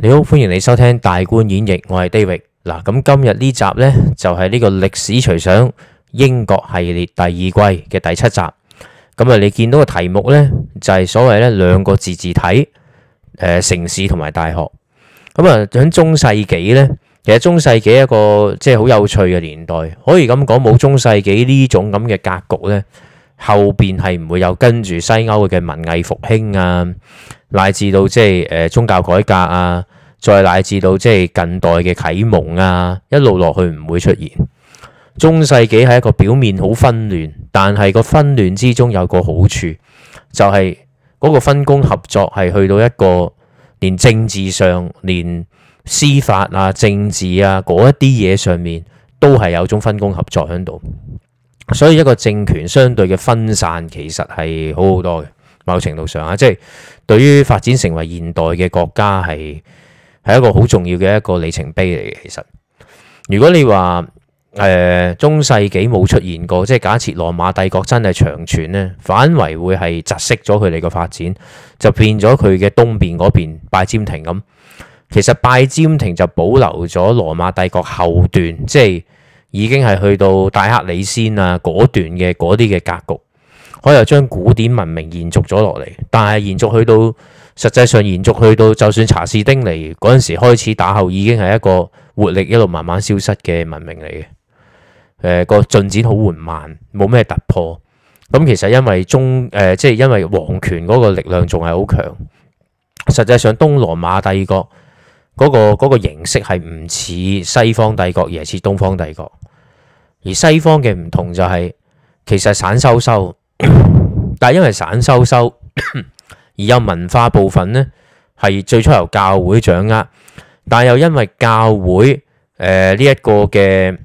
你好，歡迎你收聽大觀演繹，我係 David。嗱，咁今日呢集呢，就係呢個歷史隨想英國系列第二季嘅第7集。咁啊，你見到個題目呢，就係所謂呢兩個自治體，城市同埋大學。咁啊，喺中世紀呢，其實中世紀一個即係好有趣嘅年代，可以咁講，冇中世紀呢種咁嘅格局呢，後邊係唔會有跟住西歐嘅文藝復興啊，乃至到即係宗教改革啊，再乃至到即係近代嘅啟蒙啊，一路落去唔會出現。中世紀係一個表面好紛亂，但係個紛亂之中有個好處，就係嗰個分工合作係去到一個連政治上、連司法啊、政治啊嗰一啲嘢上面都係有種分工合作喺度。所以一個政權相對嘅分散其實係好好多嘅，某程度上啊，即係對於發展成為現代嘅國家係一個好重要嘅一個里程碑嚟嘅。其實如果你話中世紀冇出現過，即係假設羅馬帝國真係長存呢，反為會係窒息咗佢哋嘅發展，就變咗佢嘅東邊嗰邊拜占庭咁。其實拜占庭就保留咗羅馬帝國後段，即係已經係去到戴克里先啊嗰段嘅嗰啲嘅格局，可以將古典文明延續咗落嚟。但係延續去到實際上延續去到，就算查士丁尼嗰陣時開始打後，已經係一個活力一路慢慢消失嘅文明嚟嘅。個進展好緩慢，冇咩突破。咁其實因為即係因為皇權嗰個力量仲係好強。實際上東羅馬帝國嗰個形式係唔似西方帝國，而係似東方帝國。而西方嘅唔同就係其實散收收，但係因為散收收而有文化部分呢，係最初由教會掌握，但係又因為教會呢一個嘅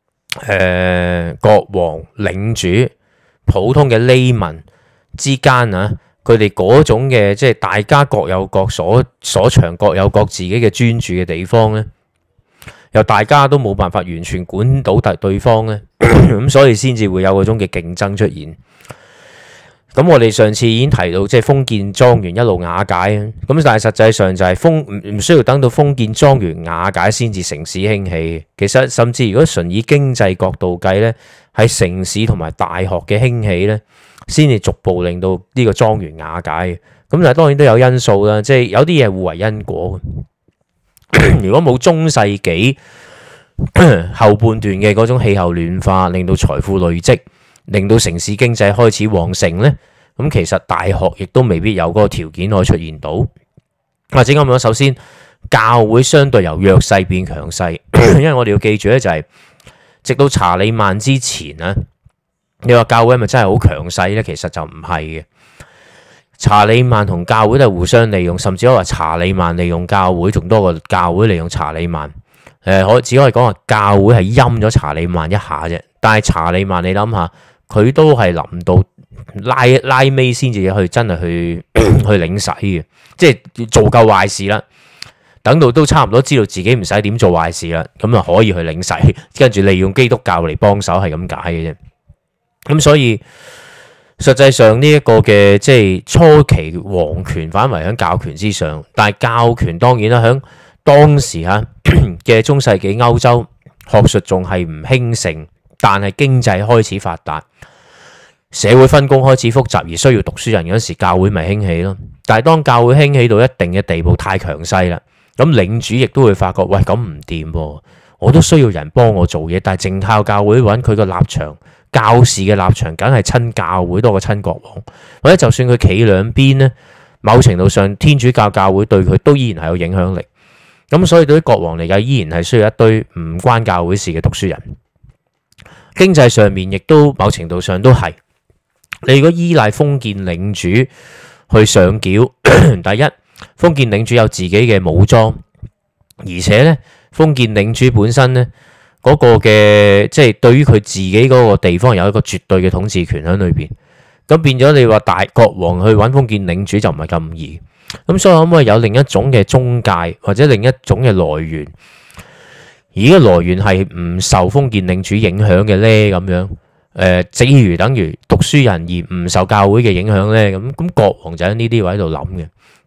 國王領主普通嘅黎民之間啊，佢哋嗰種嘅即係大家各有各所長，各有各自己嘅專注嘅地方呢，又大家都冇辦法完全管到對方呢，咁所以先至會有嗰種嘅競爭出現。咁我哋上次已經提到，即係封建莊園一路瓦解啊。咁但係實際上就係唔需要等到封建莊園瓦解先至城市興起。其實甚至如果純以經濟角度計呢，喺城市同埋大學嘅興起呢，先至逐步令到呢個莊園瓦解。咁但係當然都有因素啦，即係有啲嘢互為因果。如果冇中世紀後半段嘅嗰種氣候暖化，令到財富累積，令到城市經濟開始旺盛呢，咁其實大學亦都未必有嗰個條件可以出現到。或者咁樣，首先教會相對由弱勢變強勢，因為我哋要記住咧，就係直到查理曼之前咧，你話教會係咪真係好強勢呢？其實就唔係嘅。查理曼同教會都係互相利用，甚至可以話查理曼利用教會仲多過教會利用查理曼。只可以講話教會係陰咗查理曼一下啫，但係查理曼你諗下，佢都係臨到拉尾先至去真係去領洗嘅，即係做夠壞事啦。等到都差唔多知道自己唔使點做壞事啦，咁啊可以去領洗，跟住利用基督教嚟幫手，係咁解嘅啫。咁所以實際上呢一個嘅即係初期皇權反為喺教權之上，但係教權當然啦，喺當時嘅中世紀歐洲學術仲係唔興盛，但係經濟開始發達，社會分工開始複雜，而需要讀書人嗰時，教會咪興起咯。但係當教會興起到一定嘅地步，太強勢啦，咁領主亦都會發覺，喂，咁唔掂喎，我都需要人幫我做嘢，但係淨靠教會揾佢個立場，教士嘅立場梗係親教會多過親國王，或者就算佢企兩邊呢，某程度上天主教教會對佢都依然係有影響力。咁所以對於國王嚟講，依然係需要一堆唔關教會事嘅讀書人。經濟上面亦都某程度上都係，你如果依賴封建領主去上繳，第一，封建領主有自己嘅武裝，而且呢，封建領主本身呢嗰個嘅即係對於佢自己嗰個地方有一個絕對嘅統治權喺裏邊，咁變咗你話大國王去揾封建領主就唔係咁易。咁所以可唔可以有另一種嘅中介，或者另一種嘅來源？而家來源係唔受封建領主影響嘅呢？咁樣正如等於讀書人而唔受教會嘅影響呢？咁國王就喺呢啲位度諗嘅。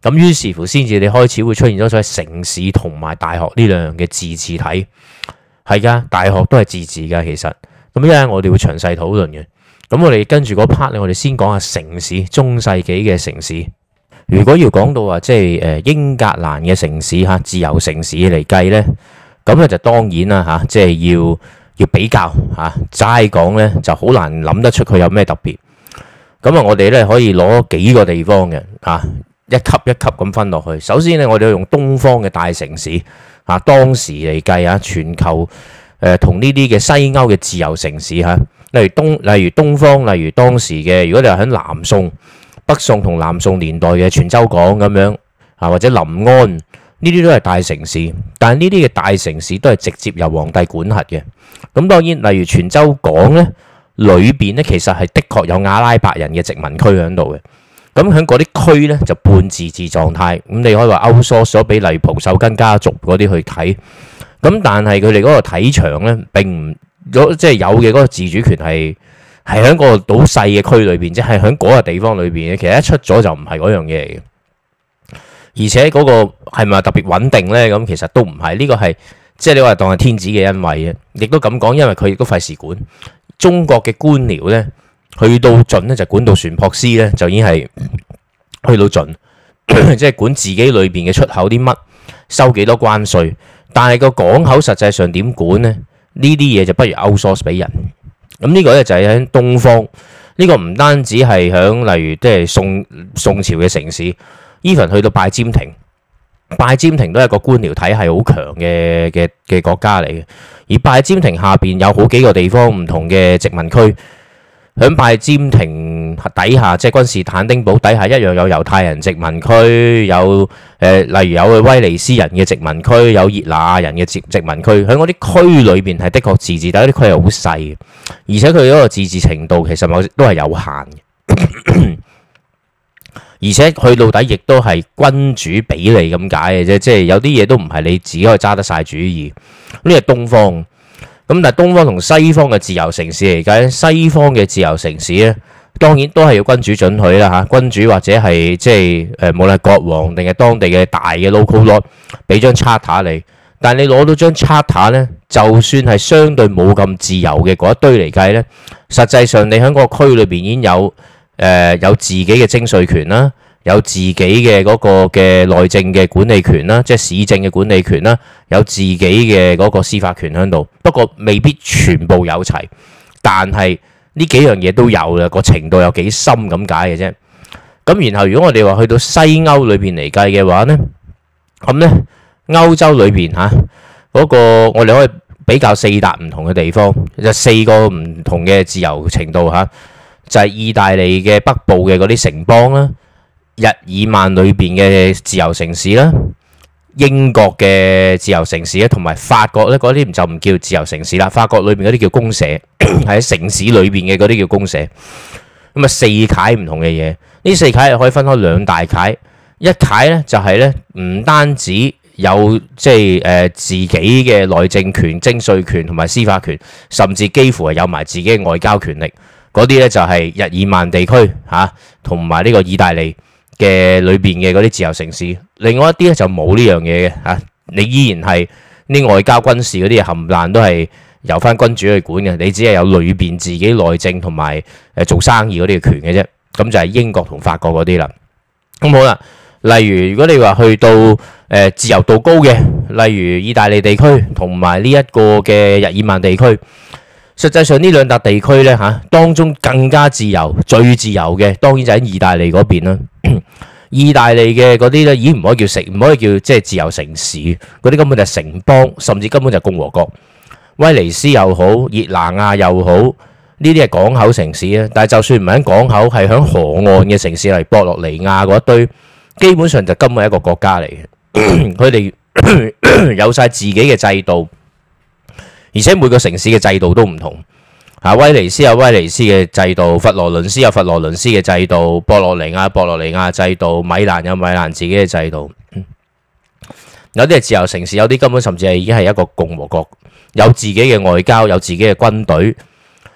咁於是乎先至你開始會出現咗所謂城市同埋大學呢兩樣嘅自治體。係噶，大學都係自治噶，其實咁一陣我哋會詳細討論嘅。咁我哋跟住嗰 part 咧，我哋先講下城市，中世紀嘅城市。如果要講到話即係英格蘭嘅城市嚇，自由城市嚟計咧，咁咧就當然啦嚇，即係要比較嚇，齋講咧就好難諗得出佢有咩特別。咁啊，我哋咧可以攞幾個地方嘅嚇，一級一級咁分落去。首先咧，我哋用東方嘅大城市嚇，當時嚟計啊，全球同呢啲嘅西歐嘅自由城市嚇，例如東方，例如當時嘅，如果你話喺南宋、北宋同南宋年代嘅泉州港咁樣啊，或者臨安呢啲都係大城市，但係呢啲嘅大城市都係直接由皇帝管轄嘅。咁當然，例如泉州港咧，裏邊咧其實係的確有阿拉伯人嘅殖民區喺度嘅。咁喺嗰啲區咧就半自治狀態，咁你可以話 outsource 咗俾例如蒲守根家族嗰啲去睇。咁但係佢哋嗰個體場咧並唔即係有嘅嗰個自主權係喺個好細嘅區裏邊，即係喺嗰個地方裏邊嘅。其實一出咗就唔係嗰樣嘢嚟嘅，而且嗰個係咪特別穩定咧？咁其實都唔係。呢個係即係你話當係天子嘅恩惠嘅，亦都咁講，因為佢亦都費事管中國嘅官僚咧。去到盡咧就管到船舶司咧就已經係去到盡，即係管自己裏邊嘅出口啲乜，收幾多關稅。但係個港口實際上點管呢？呢啲嘢就不如 outsource 俾人。咁呢個咧就係喺東方。呢個唔單止係響例如即係宋朝嘅城市 ，even 去到拜占庭，拜占庭都係個官僚體系好強嘅國家嚟嘅。而拜占庭下邊有好幾個地方唔同嘅殖民區。喺拜占庭底下，即係君士坦丁堡底下，一樣有猶太人殖民區，有例如有威尼斯人嘅殖民區，有熱那亞人嘅殖民區。喺嗰啲區裏邊係的確自治，但係啲區係好細嘅，而且佢嗰個自治程度其實都係有限嘅，而且去到底亦都係君主比例咁解嘅啫，即係有啲嘢都唔係你自己可以揸得晒主意。呢係東方。咁但係東方同西方嘅自由城市嚟計，西方嘅自由城市咧，當然都係要君主准許啦嚇，君主或者係即係無論國王定係當地嘅大嘅 local law 俾張 charter 你，但係你攞到張 charter 咧，就算係相對冇咁自由嘅嗰一堆嚟計咧，實際上你喺嗰個區裏邊已經有自己嘅徵稅權啦。有自己嘅嗰個嘅內政嘅管理權啦，即係市政嘅管理權啦，有自己嘅嗰個司法權喺度。不過未必全部有齊，但係呢幾樣嘢都有啦，個程度有幾深咁解嘅啫。咁然後如果我哋話去到西歐裏邊嚟計嘅話咧，咁咧歐洲裏邊嚇嗰個我哋可以比較四笪唔同嘅地方，就四個唔同嘅自由程度嚇，就係意大利嘅北部嘅嗰啲城邦啦。日耳曼裏邊嘅自由城市啦，英國嘅自由城市咧，同埋法國咧嗰啲就唔叫自由城市啦。法國裏邊嗰啲叫公社，喺城市裏邊嘅嗰啲叫公社。咁啊四楷唔同嘅嘢，呢四楷又可以分開兩大楷。一楷咧就係咧唔單止有即係自己嘅內政權、徵稅權同埋司法權，甚至幾乎係有埋自己嘅外交權力。嗰啲咧就係日耳曼地區嚇，同埋呢個意大利嘅裏邊嘅嗰啲自由城市。另外一啲咧就冇呢樣嘢嘅嚇，你依然係啲外交軍事嗰啲嘢冚唪唥都係由翻君主去管嘅，你只係有裏邊自己內政同埋做生意嗰啲嘅權嘅啫。咁就係英國同法國嗰啲啦。咁好啦，例如果你話去到自由度高嘅，例如意大利地區同埋呢一個嘅日耳曼地區。實際上呢兩笪地區咧嚇，當中更加自由、最自由嘅，當然就喺意大利嗰邊啦。意大利嘅嗰啲咧，已經唔可以叫城，唔可以叫即係自由城市，嗰啲根本就係城邦，甚至根本就係共和國。威尼斯又好，熱那亞又好，呢啲係港口城市啊。但係就算唔係喺港口，係喺河岸嘅城市嚟，博洛尼亞嗰一堆，基本上就根本係一個國家嚟嘅。佢哋有晒自己嘅制度。而且每個城市嘅制度都唔同，威尼斯有威尼斯嘅制度，佛羅倫斯有佛羅倫斯嘅制度，博洛尼亞制度，米蘭有米蘭自己嘅制度。有啲係自由城市，有啲根本甚至係已經係一個共和國，有自己嘅外交，有自己嘅軍隊。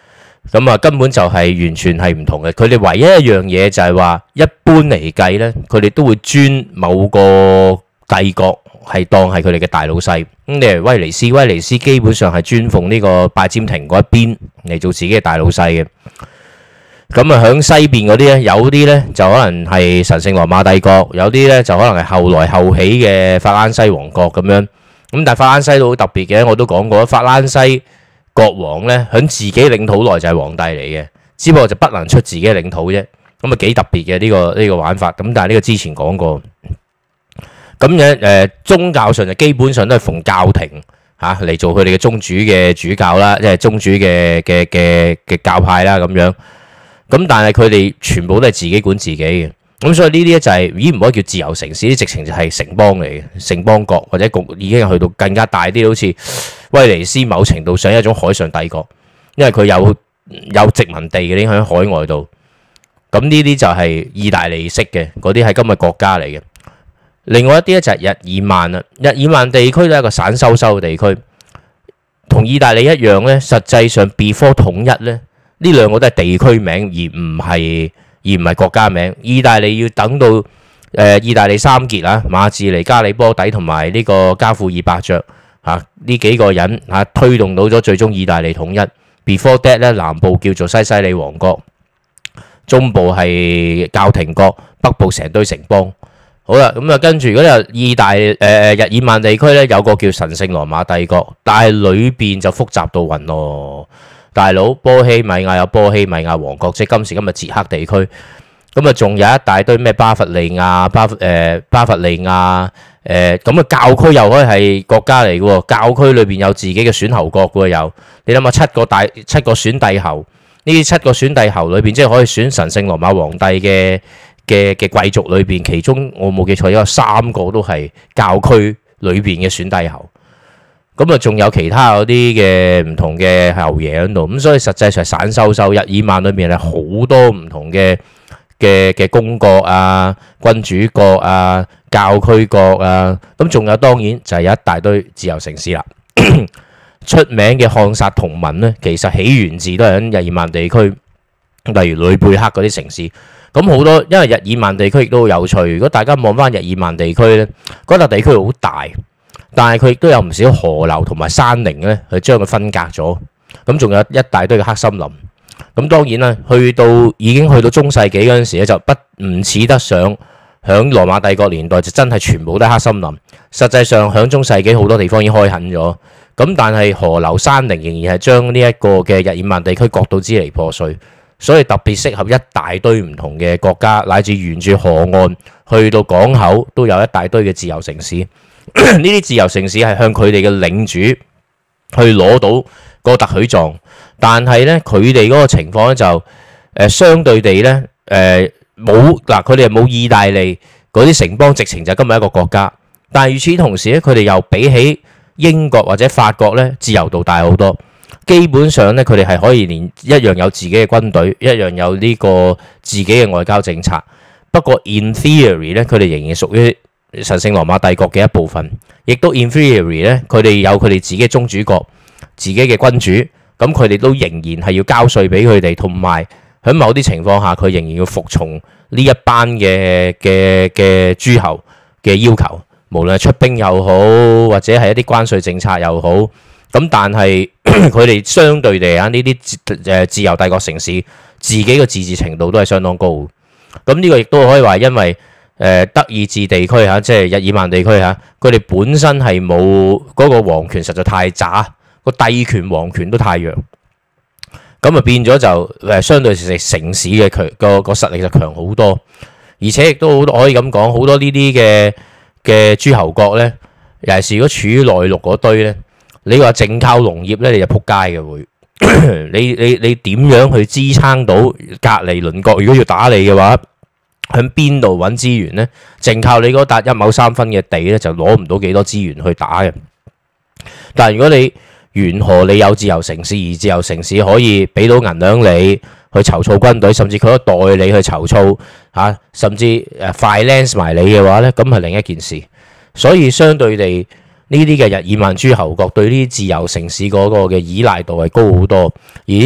咁啊根本就係完全係唔同嘅。佢哋唯一一樣嘢就係話，一般嚟計呢，佢哋都會尊某個帝國係當係佢哋嘅大老細。咁你係威尼斯，威尼斯基本上係尊奉呢個拜占庭嗰一邊嚟做自己嘅大老細嘅。咁啊，響西邊嗰啲咧，有啲咧就可能係神聖羅馬帝國，有啲咧就可能係後來後起嘅法蘭西王國咁樣。咁但係法蘭西都好特別嘅，我都講過，法蘭西國王咧響自己領土內就係皇帝嚟嘅，只不過就不能出自己嘅領土啫。咁啊幾特別嘅呢個玩法。咁但係呢個之前講過。咁樣宗教上就基本上都係奉教廷嚇嚟做佢哋嘅宗主嘅主教啦，即係宗主嘅教派啦咁樣。咁但係佢哋全部都係自己管自己嘅，咁所以呢啲咧就係唔可以叫自由城市，啲直情就係城邦嚟嘅，城邦國或者已經去到更加大啲，好似威尼斯某程度上一種海上帝國，因為佢有殖民地嘅，影響海外度。咁呢啲就係意大利式嘅，嗰啲係今日國家嚟嘅。另外一啲咧就係日耳曼啦，日耳曼地區都係一個散修修嘅地區，同意大利一樣咧。實際上 before 統一咧。呢兩個都係地區名，而唔係國家名。意大利要等到意大利三傑啊，馬志尼、加里波底同埋呢個加富爾伯爵嚇呢幾個人嚇推動到咗最終意大利統一。Before that 咧，南部叫做西西里王國，中部係教廷國，北部成堆城邦。好啦，咁啊跟住如果有日耳曼地區咧，有個叫神聖羅馬帝國，但係裏邊就複雜到暈咯。大佬，波希米亞有波希米亞王國，即係今時今日捷克地區。咁啊，仲有一大堆咩巴伐利亞、巴伐利亞咁啊，教區又可以係國家嚟嘅喎。教區裏邊有自己嘅選侯國嘅喎，有你諗下七個選帝侯，呢啲七個選帝侯裏邊，即係可以選神聖羅馬皇帝嘅貴族裏邊，其中我冇記錯有3個都係教區裏邊嘅選帝侯。咁啊，仲有其他嗰啲嘅唔同嘅侯爺喺度，咁所以實際上散修修。日耳曼裏面係好多唔同嘅公國啊、君主國啊、教區國啊，咁仲有當然就係有一大堆自由城市啦。出名嘅漢薩同盟呢，其實起源自都係喺日耳曼地區，例如呂貝克嗰啲城市。咁好多因為日耳曼地區亦都好有趣。如果大家望翻日耳曼地區呢，嗰笪地區好大。但係佢亦都有唔少河流同埋山嶺咧，去將佢分隔咗。咁仲有一大堆嘅黑森林。咁當然啦，已經去到中世紀嗰陣時咧，就唔似得上響羅馬帝國年代就真係全部都係黑森林。實際上響中世紀好多地方已經開墾咗。咁但係河流山嶺仍然係將呢一個嘅日耳曼地區割到支離破碎，所以特別適合一大堆唔同嘅國家，乃至沿住河岸去到港口都有一大堆嘅自由城市。呢啲自由城市係向佢哋嘅領主去攞到個特許狀，但係咧佢哋嗰個情況咧就相對地咧冇嗱，佢哋係冇意大利嗰啲城邦直情就今日一個國家，但係與此同時咧，佢哋又比起英國或者法國咧自由度大好多。基本上咧，佢哋係可以連一樣有自己嘅軍隊，一樣有呢個自己嘅外交政策。不過 in theory 咧，佢哋仍然屬於神聖羅馬帝國嘅一部分，亦都 in theory 咧，佢哋有佢哋自己嘅宗主國、自己嘅君主，咁佢哋都仍然係要交稅俾佢哋，同埋喺某啲情況下，佢仍然要服從呢一班嘅諸侯嘅要求，無論係出兵又好，或者係一啲關稅政策又好。咁但係佢哋相對地啊，呢啲自由帝國城市自己嘅自治程度都係相當高。咁呢個亦都可以話，因為德意志地區嚇，即係日耳曼地區嚇，佢哋本身係冇嗰個皇權實在太渣，個帝權皇權都太弱，咁啊變咗就相對城市嘅個實力就強好多，而且亦都好多可以咁講，好多呢啲嘅諸侯國咧，尤其是如果處於內陸嗰堆咧，你話淨靠農業咧，你就撲街嘅會，你點樣去支撐到隔離鄰國？如果要打你嘅話，喺邊度揾資源呢？淨靠你嗰笪1畝3分嘅地咧，就攞唔到幾多資源去打嘅。但係如果你沿河你有自由城市，而自由城市可以俾到銀兩你去籌措軍隊，甚至佢可以代你去籌措嚇，甚至finance埋你嘅話咧，咁係另一件事。所以相對地，呢啲嘅日耳曼諸侯國對呢啲自由城市嗰個嘅依賴度係高好多，而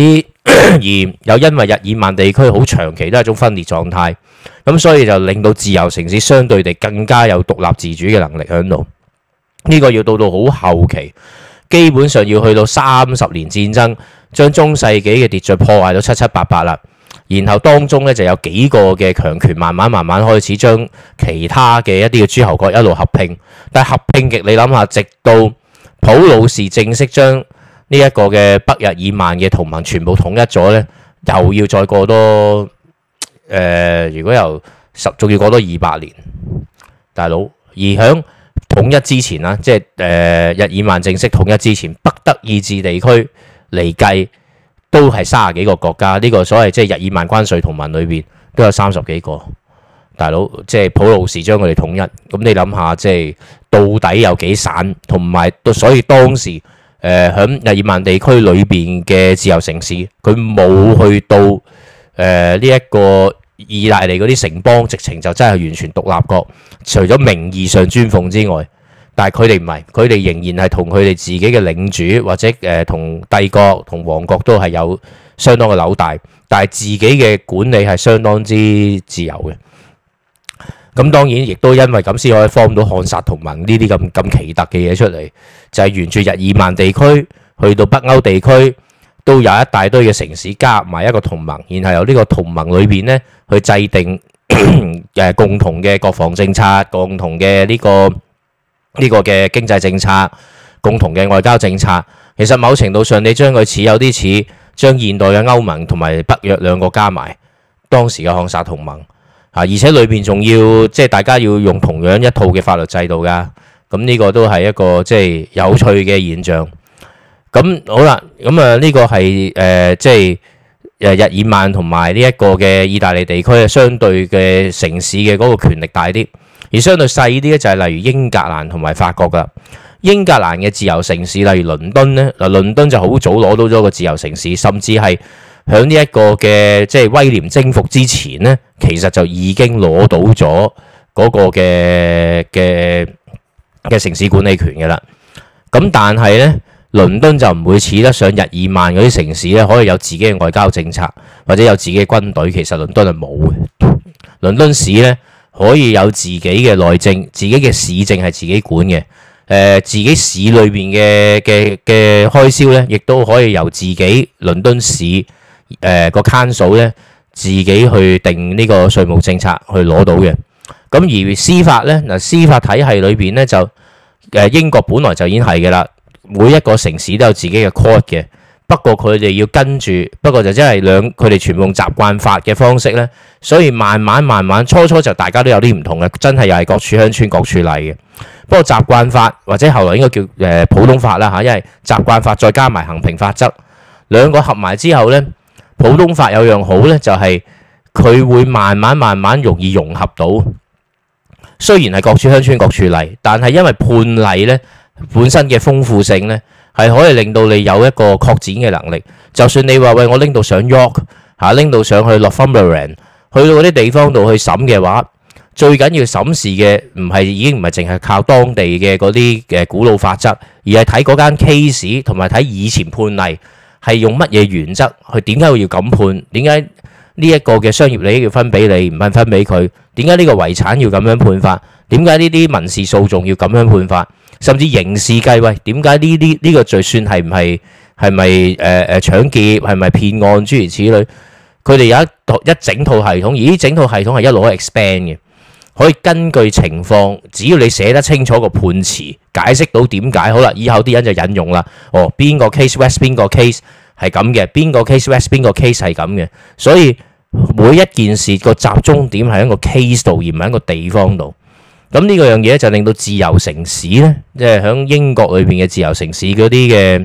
而又因為日耳曼地區好長期都係一種分裂狀態，咁所以就令到自由城市相對地更加有獨立自主嘅能力喺度。呢個要到好後期，基本上要去到30年戰爭，將中世紀嘅秩序破壞到七七八八啦。然後當中咧就有幾個嘅強權慢慢開始將其他嘅一啲嘅諸侯國一路合併，但係合併極，你諗下，直到普魯士正式將呢一個嘅北日耳曼嘅同盟全部統一咗咧，又要再過多如果由仲要過多200年，大佬。而響統一之前啦，即係日耳曼正式統一之前，北德意志地區嚟計都係30幾個國家，呢個所謂即係日耳曼關稅同盟裏邊都有30幾個，大佬，即係普魯士將佢哋統一，咁你諗下，即係到底有幾散，同埋所以當時喺日耳曼地區裏邊嘅自由城市，佢冇去到呢一個意大利嗰啲城邦，直情就真係完全獨立國，除咗名義上尊奉之外，但係佢哋唔係，佢哋仍然係同佢哋自己嘅領主或者同帝國同王國都係有相當嘅紐帶，但係自己嘅管理係相當之自由嘅。咁當然亦都因為咁先可以 form 到漢薩同盟呢啲咁奇特嘅嘢出嚟，就係沿住日耳曼地區去到北歐地區，都有一大堆嘅城市加埋一個同盟，然後由呢個同盟裏邊呢去制定共同嘅國防政策、共同嘅呢個嘅經濟政策、共同嘅外交政策。其實某程度上你將佢似有啲似將現代嘅歐盟同埋北約兩個加埋當時嘅漢薩同盟。而且裏邊仲要即係大家要用同樣一套嘅法律制度㗎，咁呢個都係一個即係有趣嘅現象。咁好啦，咁呢個係即係日耳曼同埋呢一個嘅意大利地區相對嘅城市嘅嗰個權力大啲，而相對細啲咧就係例如英格蘭同埋法國㗎。英格蘭嘅自由城市例如倫敦咧，嗱倫敦就好早攞到咗個自由城市，甚至係喺呢一個嘅即係威廉征服之前呢，其實就已經攞到咗嗰個嘅城市管理權嘅啦。咁但係呢，倫敦就唔會似得上日耳曼嗰啲城市咧，可以有自己嘅外交政策或者有自己嘅軍隊。其實倫敦係冇嘅。倫敦市呢，可以有自己嘅內政，自己嘅市政係自己管嘅。自己市裏邊嘅開銷呢，亦都可以由自己倫敦市個 council 咧自己去定呢個稅務政策去攞到嘅。咁而司法呢，嗱司法體系裏邊呢，就英國本來就已經係嘅啦，每一個城市都有自己嘅 court 嘅。不過佢哋要跟住，不過就真係佢哋全部用習慣法嘅方式呢，所以慢慢初就大家都有啲唔同嘅，真係又係各處鄉村各處例嘅。不過習慣法或者後來應該叫普通法啦嚇，因為習慣法再加埋衡平法則兩個合埋之後呢，普通法有樣好呢，就係佢會慢慢容易融合到。雖然係各處鄉村各處例，但係因為判例呢本身嘅豐富性呢，係可以令到你有一個擴展嘅能力。就算你話喂，我拎到上 York 嚇，拎到上去 Northumberland，去到嗰啲地方度去審嘅話，最緊要審視嘅已經唔係淨係靠當地嘅嗰啲嘅古老法則，而係睇嗰間 case 同埋睇以前判例係用乜嘢原則去，點解要咁判？點解呢一個嘅商業利益要分俾你，唔分俾佢？點解呢個遺產要咁樣判法？點解呢啲民事訴訟要咁樣判法？甚至刑事計，喂，點解呢個罪算係咪搶劫，係咪騙案諸如此類？佢哋有一整套系統，而呢整套系統係一路可以 expand 嘅，可以根據情況，只要你寫得清楚個判詞，解釋到點解，好啦，以後啲人就引用啦。哦，邊個 case West 邊個 case 係咁嘅，邊個 case West 邊個 case 係咁嘅，所以每一件事個集中點係喺個 case 度，而唔係喺個地方度。咁呢個樣嘢就令到自由城市呢，即係喺英國裏邊嘅自由城市嗰啲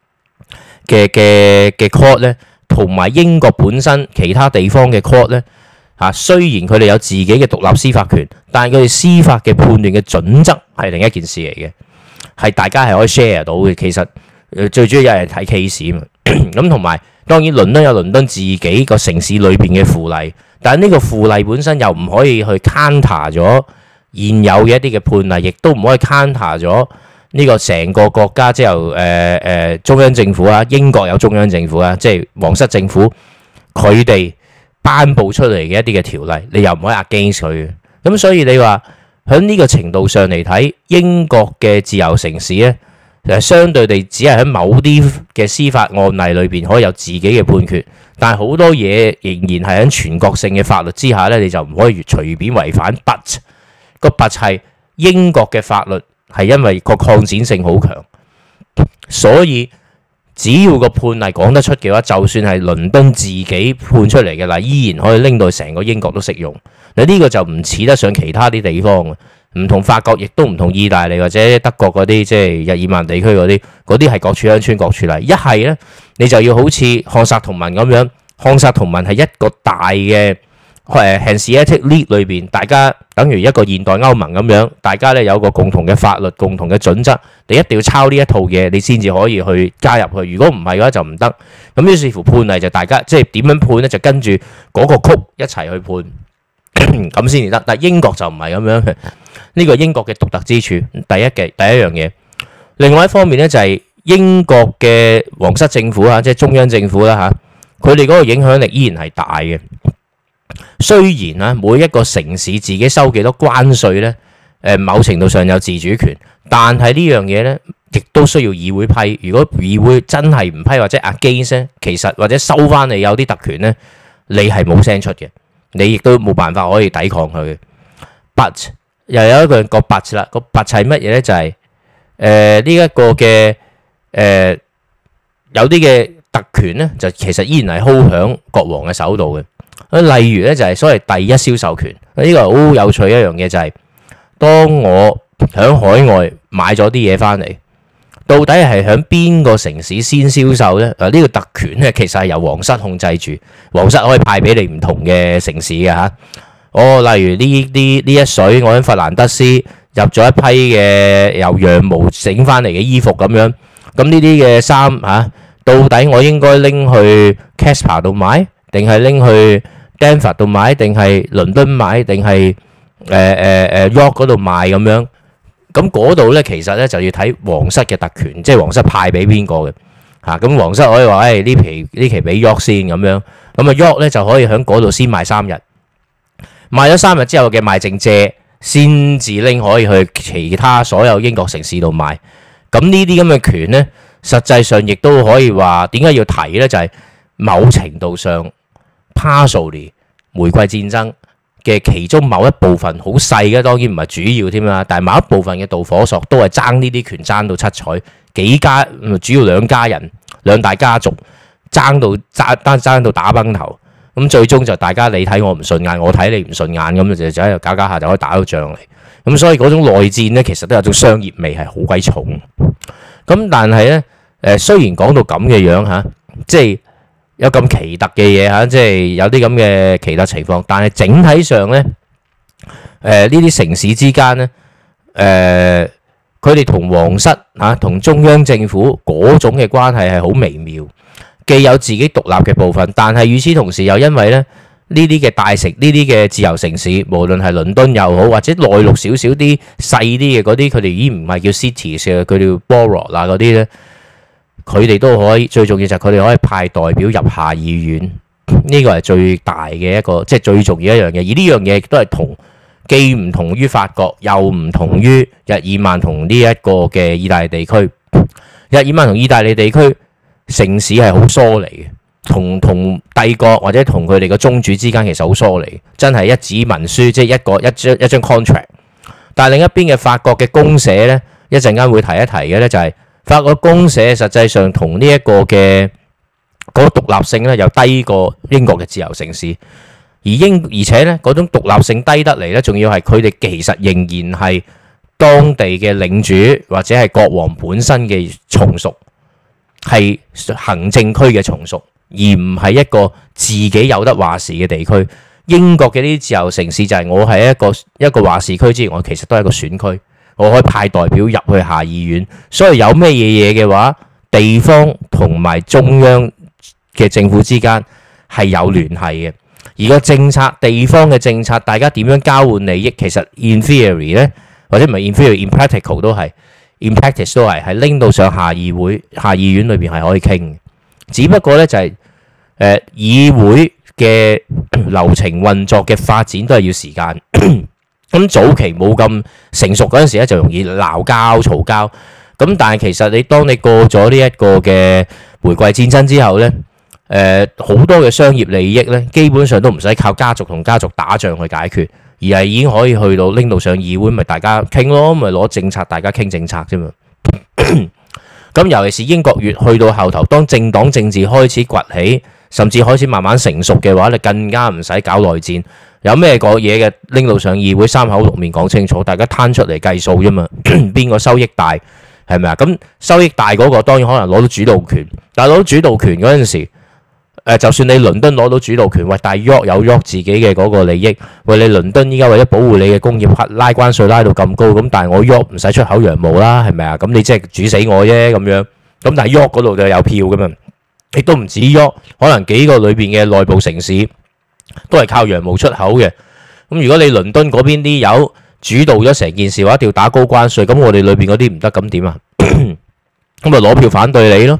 嘅 court 呢，同埋英國本身其他地方嘅 court 呢，雖然佢哋有自己嘅獨立司法權，但係佢哋司法嘅判斷嘅準則係另一件事嚟嘅，係大家係可以 share 到嘅。其實最主要有人睇 case 嘛。咁同埋當然倫敦有倫敦自己個城市裏邊嘅附例，但係呢個附例本身又唔可以去 counter 咗現有嘅一啲嘅判例，亦都唔可以 counter 咗呢個成個國家即係由中央政府啊，英國有中央政府啊，即係皇室政府，佢哋頒布出嚟嘅一啲嘅條例，你又唔可以 against 佢嘅。咁所以你話喺呢個程度上嚟睇，英國嘅自由城市咧，相對地只係喺某啲嘅司法案例裏邊可以有自己嘅判決，但係好多嘢仍然係喺全國性嘅法律之下咧，你就唔可以隨便違反。But 個 but 係英國嘅法律係因為個擴展性好強，所以只要個判例講得出嘅話，就算係倫敦自己判出嚟嘅啦，依然可以拎到成個英國都適用。你呢個就唔似得上其他啲地方嘅，唔同法國，亦都唔同意大利或者德國嗰啲，即係日耳曼地區嗰啲係各處鄉村各處例。一係呢，你就要好似漢薩同盟咁樣，漢薩同盟係一個大嘅Hanseatic League 裏邊，大家等於一個現代歐盟咁樣，大家咧有個共同嘅法律、共同嘅準則，你一定要抄呢一套嘢，你先至可以去加入去。如果唔係嘅話就唔得。咁於是乎判例就大家即係點樣判呢？就跟住嗰個曲一齊去判。咁先至得，但英國就唔係咁樣嘅，呢個英國嘅獨特之處，第一樣嘢。另外一方面咧就係英國嘅皇室政府啊，即係中央政府啦嚇，佢哋嗰個影響力依然係大嘅。雖然啊，每一個城市自己收幾多關稅咧，某程度上有自主權，但係呢樣嘢咧，亦都需要議會批。如果議會真係唔批或者 against 咧，其實或者收翻嚟有啲特權咧，你係冇聲出嘅。你亦都冇辦法可以抵抗佢嘅。But 又有一個 but 啦，個 but 係乜嘢咧？就係呢一個嘅有啲嘅特權咧，就其實依然係 hold 響國王嘅手度嘅。例如咧就係所謂第一銷售權，呢個好有趣一樣嘢就係，當我響海外買咗啲嘢翻嚟，到底係響邊個城市先銷售咧？呢個特權咧其實係由皇室控制住，皇室可以派俾你唔同嘅城市嘅嚇。例如呢一水，我喺法蘭德斯入咗一批嘅由羊毛整翻嚟嘅衣服咁樣，咁呢啲嘅衫嚇，到底我應該拎去 Casper 度買，定係拎去 Denver 度買，定係倫敦買，定係York 嗰度賣咁樣？咁嗰度咧，其實咧就要睇皇室嘅特權，即係皇室派俾邊個嘅嚇。咁皇室可以話：呢期俾 York 先咁樣。咁啊 York 咧就可以喺嗰度先賣3日，賣咗3日之後嘅賣剩蔗，先至拎可以去其他所有英國城市度賣。咁呢啲咁嘅權咧，實際上亦都可以話點解要提咧？就係某程度上 partially 玫瑰戰爭嘅其中某一部分好細嘅，當然唔係主要添啦。但係某一部分嘅導火索都係爭呢啲權爭到七彩，幾家主要兩家人兩大家族爭到打崩頭。咁最終就大家你睇我唔順眼，我睇你唔順眼，咁就喺度搞搞下就可以打到仗嚟。咁所以嗰種內戰呢，其實都有種商業味係好鬼重。咁但係呢，雖然講到咁嘅樣嚇，即係有咁奇特嘅嘢嚇，即係有啲咁嘅奇特情況，但係整體上呢，呢啲城市之間呢，佢哋同皇室嚇同中央政府嗰種嘅關係係好微妙，既有自己獨立嘅部分，但係與此同時又因為咧呢啲嘅大城、呢啲嘅自由城市，無論係倫敦又好，或者內陸少少啲細啲嘅嗰啲，佢哋已經唔係叫 cities 嘅，佢哋叫 borough 啦嗰啲咧。佢哋都可以，最重要就係佢哋可以派代表入下議院，呢個係最大嘅一個，即係最重要一樣嘢。而呢樣嘢亦都係既唔同於法國，又唔同於日耳曼同呢一個嘅意大利地區。日耳曼同意大利地區城市係好疏離嘅，同帝國或者同佢哋嘅宗主之間其實好疏離，真係一紙文書，即係一張 contract。但係另一邊嘅法國嘅公社呢，一陣間會提一提嘅呢，就係法國公社實際上同呢一個嘅嗰個獨立性咧，又低過英國嘅自由城市，而且咧嗰種獨立性低得嚟咧，仲要係佢哋其實仍然係當地嘅領主或者係國王本身嘅從屬，係行政區嘅從屬，而唔係一個自己有得話事嘅地區。英國嘅呢啲自由城市就係我係一個話事區之餘，我其實都係一個選區。我可以派代表入去下議院，所以有咩嘢嘅話，地方同埋中央嘅政府之間係有聯繫嘅。而個政策，地方嘅政策，大家點樣交換利益，其實 in theory 咧，或者唔係 in theory，in practical 都係 in practice 都係拎到上下議會、下議院裏邊係可以傾嘅。只不過咧就係議會嘅流程運作嘅發展都係要時間。咁早期冇咁成熟嗰陣時咧，就容易鬧交、嘈交。咁但係其實當你過咗呢一個嘅玫瑰戰爭之後咧，好多嘅商業利益咧，基本上都唔使靠家族同家族打仗去解決，而係已經可以去到拎到上議會，咪大家傾咯，咪攞政策，大家傾政策啫嘛。咁尤其是英國越去到後頭，當政黨政治開始崛起，甚至開始慢慢成熟嘅話，你更加唔使搞內戰。有咩個嘢嘅拎到上議會，三口六面講清楚，大家攤出嚟計數啫嘛。邊個收益大係咪啊？咁收益大嗰個當然可能攞到主導權，但係攞到主導權嗰陣時，就算你倫敦攞到主導權，喂，但係York有York自己嘅嗰個利益，喂，你倫敦依家為咗保護你嘅工業，拉關稅拉到咁高，咁但係我York唔使出口羊毛啦，係咪啊？咁你即係煮死我啫咁樣。咁但係York嗰度就有票噶嘛，亦都唔止York，可能幾個裏邊嘅內部城市都係靠羊毛出口嘅。咁如果你倫敦嗰邊啲友主導咗成件事話，一定要打高關稅，咁我哋裏邊嗰啲唔得，咁點啊？咁咪攞票反對你咯。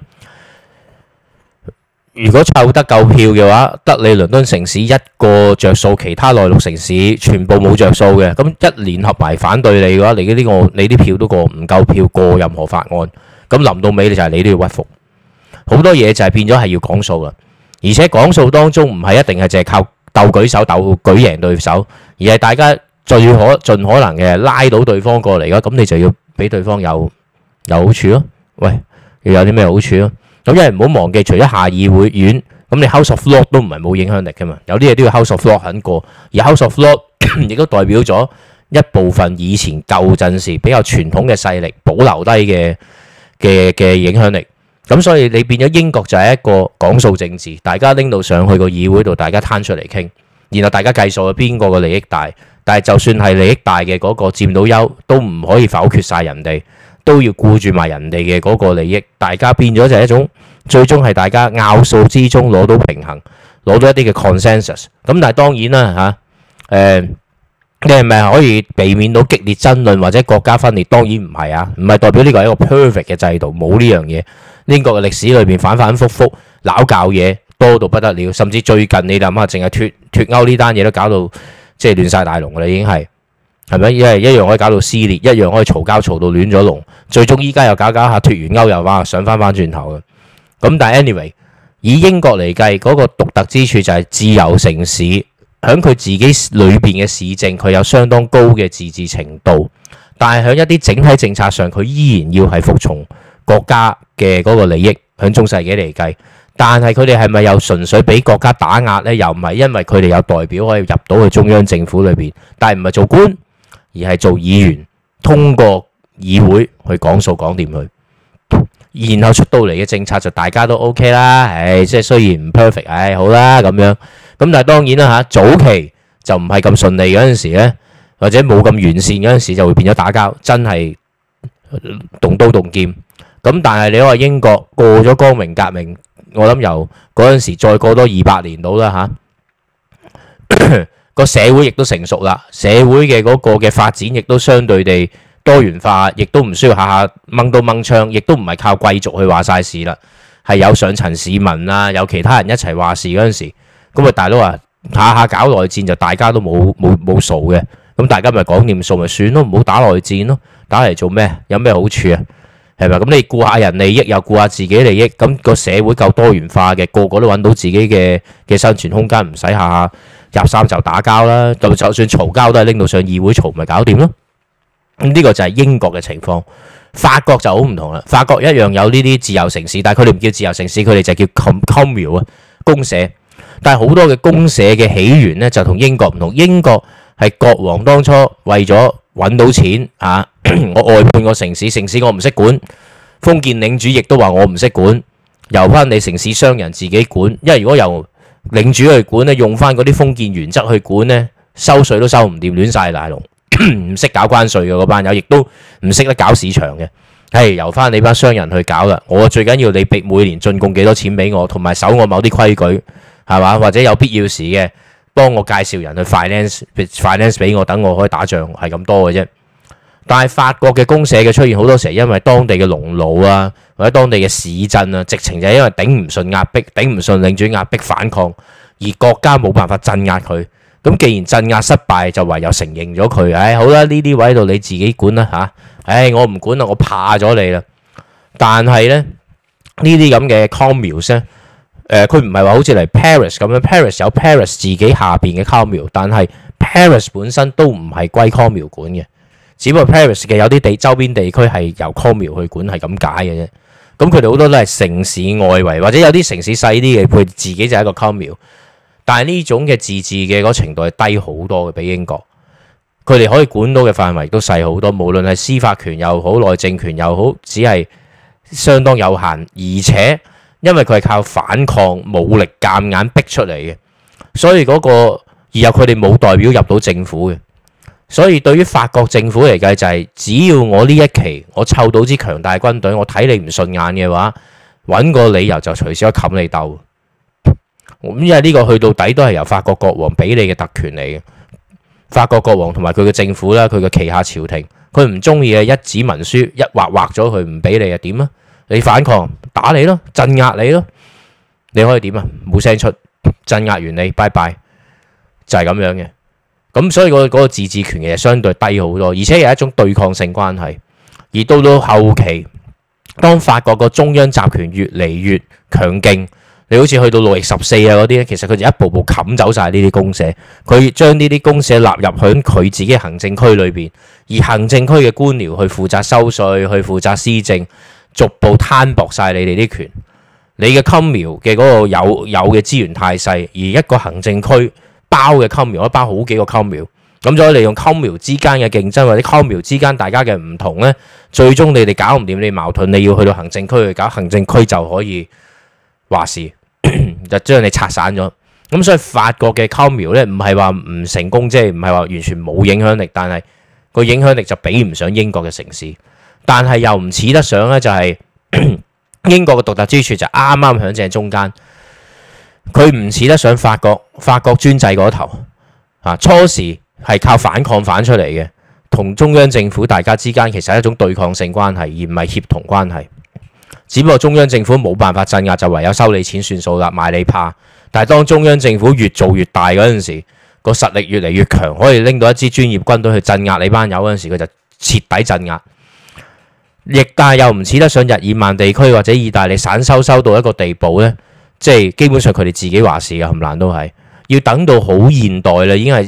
如果湊得夠票嘅話，得你倫敦城市一個着數，其他內陸城市全部冇着數嘅，咁一聯合埋反對你嘅話，你啲票都過唔夠票過任何法案，咁臨到尾你就係你都要屈服。好多嘢就係變咗係要講數啦，而且講數當中唔係一定係淨係靠鬥舉手鬥舉贏對手，而係大家盡可能嘅拉到對方過嚟咯，咁你就要俾對方有好處咯。喂，要有啲咩好處咯？咁因為唔好忘記，除咗下議會院，咁你 House of Lords 都唔係冇影響力噶嘛，有啲嘢都要 House of Lords 肯過，而 House of Lords 亦都代表咗一部分以前舊陣時比較傳統嘅勢力保留低嘅影響力。咁所以你變咗英國就係一個講數政治，大家拎到上去個議會度，大家攤出嚟傾，然後大家計數邊個嘅利益大，但係就算係利益大嘅嗰個佔到優，都唔可以否決晒人哋。都要顧住埋人哋嘅嗰個利益，大家變咗就係一種最終係大家拗數之中攞到平衡，攞到一啲嘅 consensus。咁但係當然啦你係咪可以避免到激烈爭論或者國家分裂？當然唔係啊，唔係代表呢個係一個 perfect 嘅制度，冇呢樣嘢。英國嘅歷史裏邊反反覆覆鬧教嘢多到不得了，甚至最近你諗下，淨係脱歐呢單嘢都搞到即係亂晒大龍㗎啦，已經係咪？因為一樣可以搞到撕裂，一樣可以嘈交嘈到亂咗龍，最終依家又搞下脱完歐又話想翻轉頭嘅。咁但係 anyway，以英國嚟計，嗰個獨特之處就係自由城市喺佢自己裏邊嘅市政，佢有相當高嘅自治程度，但係喺一啲整體政策上，佢依然要係服從國家嘅嗰個利益。喺中世紀嚟計，但係佢哋係咪又純粹俾國家打壓呢？又唔係，因為佢哋有代表可以入到去中央政府裏邊，但係唔係做官。而係做議員，通過議會去講數講掂佢，然後出到嚟嘅政策就大家都 OK 啦。即係雖然唔 perfect，好啦咁樣。咁但係當然啦早期就唔係咁順利嗰陣時咧，或者冇咁完善嗰陣時，就會變咗打交，真係動刀動劍。咁但係你話英國過咗光榮革命，我諗由嗰陣時再過多200年到啦個社會亦都成熟啦，社會嘅嗰個嘅發展亦都相對地多元化，亦都唔需要下下掹刀掹槍，亦都唔係靠貴族去話晒事啦，係有上層市民啊，有其他人一齊話事嗰陣時，咁大佬啊下下搞內戰就大家都冇數嘅，咁大家咪講掂數咪算咯，唔好打內戰咯，打嚟做咩？有咩好處啊？係咪？咁你顧下人利益又顧下自己利益，咁個社會夠多元化嘅，個個都揾到自己嘅生存空間，唔使下下入三就打交啦，就算嘈交都係拎到上議會嘈咪搞掂咯。咁呢個就係英國嘅情況。法國就好唔同啦，法國一樣有呢啲自由城市，但係佢哋唔叫自由城市，佢哋就叫 commune 啊，公社。但係好多嘅公社嘅起源呢，就同英國唔同。英國係國王當初為咗揾到錢啊，我外判個城市我唔識管，封建領主亦都話我唔識管，由翻你城市商人自己管。因為如果由領主去管咧，用翻嗰啲封建原則去管咧，收稅都收唔掂，亂晒大龍，唔識搞關稅嘅嗰班友，亦都唔識得搞市場嘅，係由翻你班商人去搞啦。我最緊要你俾每年進貢幾多錢俾我，同埋守我某啲規矩，係嘛？或者有必要時嘅，幫我介紹人去 finance 俾我，等我可以打仗，係咁多嘅啫。 但係法國嘅公社嘅出現好多時係因為當地嘅農奴啊，或者當地嘅市鎮啊，直情就係因為頂唔順壓迫，頂唔順領主壓迫反抗，而國家冇辦法鎮壓佢。咁既然鎮壓失敗，就唯有承認咗佢。唉，好啦，呢啲位度你自己管啦嚇。唉，我唔管啦，我怕咗你啦。但係咧，呢啲咁嘅 communes 咧，佢唔係話好似嚟 Paris 咁樣 ，Paris 有 Paris 自己下邊嘅 commune，但係 Paris 本身都唔係歸 commune 管嘅。只不過 Paris 嘅有啲周邊地區係由 commune 去管，係咁解嘅啫。咁佢哋好多都係城市外圍，或者有啲城市細啲嘅，佢自己就係一個 commune。但係呢種嘅自治嘅嗰程度係低好多嘅，比英國。佢哋可以管到嘅範圍都細好多，無論係司法權又好，內政權又好，只係相當有限。而且因為佢係靠反抗武力夾硬逼出嚟嘅，所以嗰個而又佢哋冇代表入到政府嘅。所以對於法國政府嚟計就係，只要我呢一期我湊到支強大軍隊，我睇你唔順眼嘅話，揾個理由就隨時可以冚你鬥。咁因為呢個去到底都係由法國國王俾你嘅特權嚟嘅。法國國王同埋佢嘅政府啦，佢嘅旗下朝廷，佢唔中意嘅一紙文書一劃咗佢唔俾你啊，點啊？你反抗打你咯，鎮壓你咯，你可以點啊？冇聲出，鎮壓完你，拜拜，就係咁樣嘅。咁所以嗰個自治權其實相對低好多，而且有一種對抗性關係。而到後期，當法國個中央集權越嚟越強勁，你好似去到路易14啊嗰啲咧，其實佢就一步步冚走晒呢啲公社，佢將呢啲公社納入響佢自己行政區裏邊，而行政區嘅官僚去負責收稅，去負責施政，逐步攤薄晒你哋啲權。你嘅 commune 嘅嗰個有嘅資源太細，而一個行政區包嘅 commune，我包好幾個 commune， 咁就可以利用 commune 之間嘅競爭或者 commune 之間大家嘅唔同呢，最終你哋搞唔掂你矛盾，你要去到行政區去搞，行政區就可以話事，就將你拆散咗。咁所以法國嘅 commune 咧，唔係話唔成功，即係唔係話完全冇影響力，但係個影響力就比唔上英國嘅城市，但係又唔似得上咧，就係英國嘅獨特之處就啱啱響正中間。佢唔似得上法國專制嗰頭啊，初時係靠反抗反出嚟嘅，同中央政府大家之間其實係一種對抗性關係，而唔係協同關係。只不過中央政府冇辦法鎮壓，就唯有收你錢算數啦，賣你怕。但係當中央政府越做越大嗰陣時，個實力越嚟越強，可以拎到一支專業軍隊去鎮壓你班友嗰陣時，佢就徹底鎮壓。亦但係又唔似得上日耳曼地區或者意大利散收到一個地步呢，即係基本上佢哋自己話事嘅，冚唪唥都係要等到好現代啦，已經係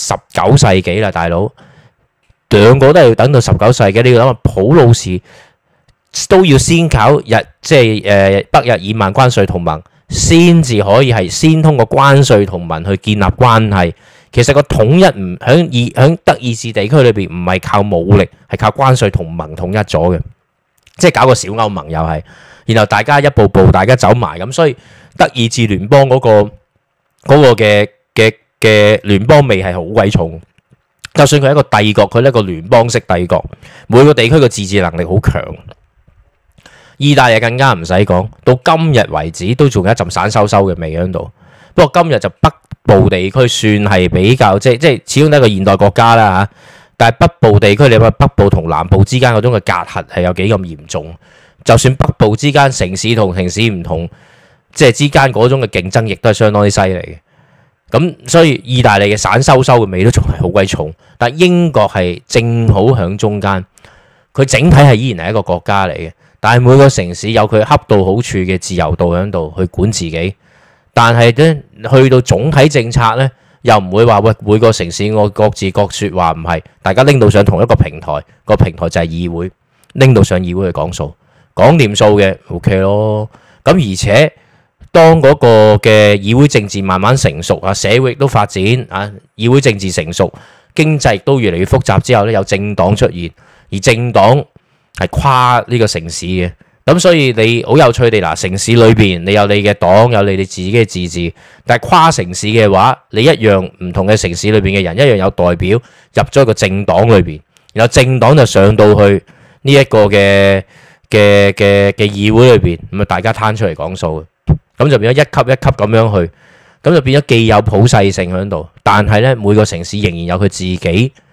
19世紀啦，大佬兩個都係要等到19世紀。你要諗下，普魯士都要先搞即係北日耳曼關稅同盟，先至可以係先通過關稅同盟去建立關係。其實個統一唔響德意志地區裏邊唔係靠武力，係靠關稅同盟統一咗嘅，即係搞個小歐盟又係，然後大家一步步大家走埋咁，所以德意志聯邦嗰個嘅聯邦味係好鬼重。就算佢係一個帝國，佢係一個聯邦式帝國，每個地區嘅自治能力好強。意大利更加唔使講，到今日為止都仲有一陣散收嘅味喺度。不過今日就北部地區算係比較即係始終都係一個現代國家啦嚇。但係北部地區你話北部同南部之間嗰種嘅隔閡係有幾咁嚴重？就算北部之間城市同城市唔同，即係之間嗰種嘅競爭亦都係相當之犀利嘅。咁所以意大利嘅散收嘅味都仲係好鬼重，但係英國係正好響中間，佢整體係依然係一個國家嚟嘅。但係每個城市有佢恰到好處嘅自由度喺度去管自己，但係咧去到總體政策咧，又唔會話喂每個城市我各自各説話，唔係大家拎到上同一個平台，個平台就係議會，拎到上議會去講數，講掂數嘅 OK 咯。咁而且當嗰個嘅議會政治慢慢成熟啊，社會亦都發展啊，議會政治成熟，經濟亦都越嚟越複雜之後咧，有政黨出現，而政黨係跨呢個城市嘅，咁所以你好有趣地嗱，城市裏邊你有你嘅黨，有你哋自己嘅自治，但係跨城市嘅話，你一樣唔同嘅城市裏邊嘅人一樣有代表入咗一個政黨裏邊，然後政黨就上到去呢一個嘅議會裏邊，咁啊大家攤出嚟講數，咁就變咗一級一級咁樣去，咁就變咗既有普世性喺度，但係咧每個城市仍然有佢自己嘅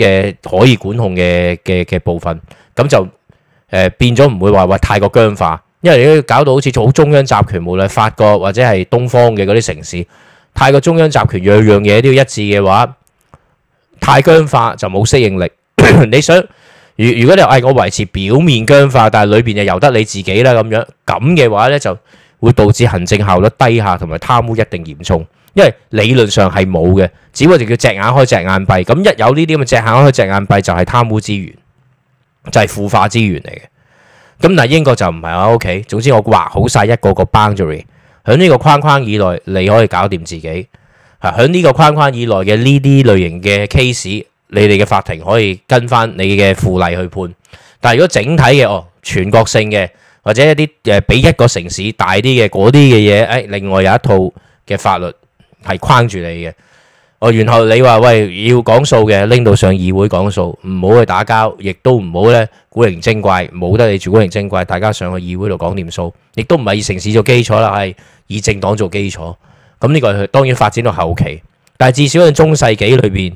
嘅可以管控嘅部分，咁就變咗唔會話太過僵化，因為你搞到好似好中央集權，無論法國或者係東方嘅嗰啲城市，太過中央集權，樣樣嘢都要一致嘅話，太僵化就冇適應力。你想如果你話我維持表面僵化，但係裏邊就由得你自己啦咁嘅話呢，就會導致行政效率低下，同埋貪污一定嚴重。因為理論上係冇嘅，只不過就叫隻眼開隻眼閉。咁一有呢啲咁嘅隻眼開隻眼閉，就係貪污資源，就係腐化資源嚟嘅。咁但係英國就唔係啊。OK，總之我畫好晒一個 boundary， 喺呢個框框以內你可以搞掂自己。喺呢個框框以內嘅呢啲類型嘅 case，你哋嘅法庭可以跟翻你嘅附例去判。但係如果整體嘅全國性嘅，或者一啲比一個城市大啲嘅嗰啲嘅嘢，另外有一套嘅法律係框住你嘅。然後你話喂，要講數嘅，拎到上議會講數，唔好去打交，亦都唔好咧古靈精怪，冇得你住古靈精怪，大家上去議會度講掂數，亦都唔係以城市做基礎啦，係以政黨做基礎。咁呢個當然發展到後期，但係至少喺中世紀裏邊，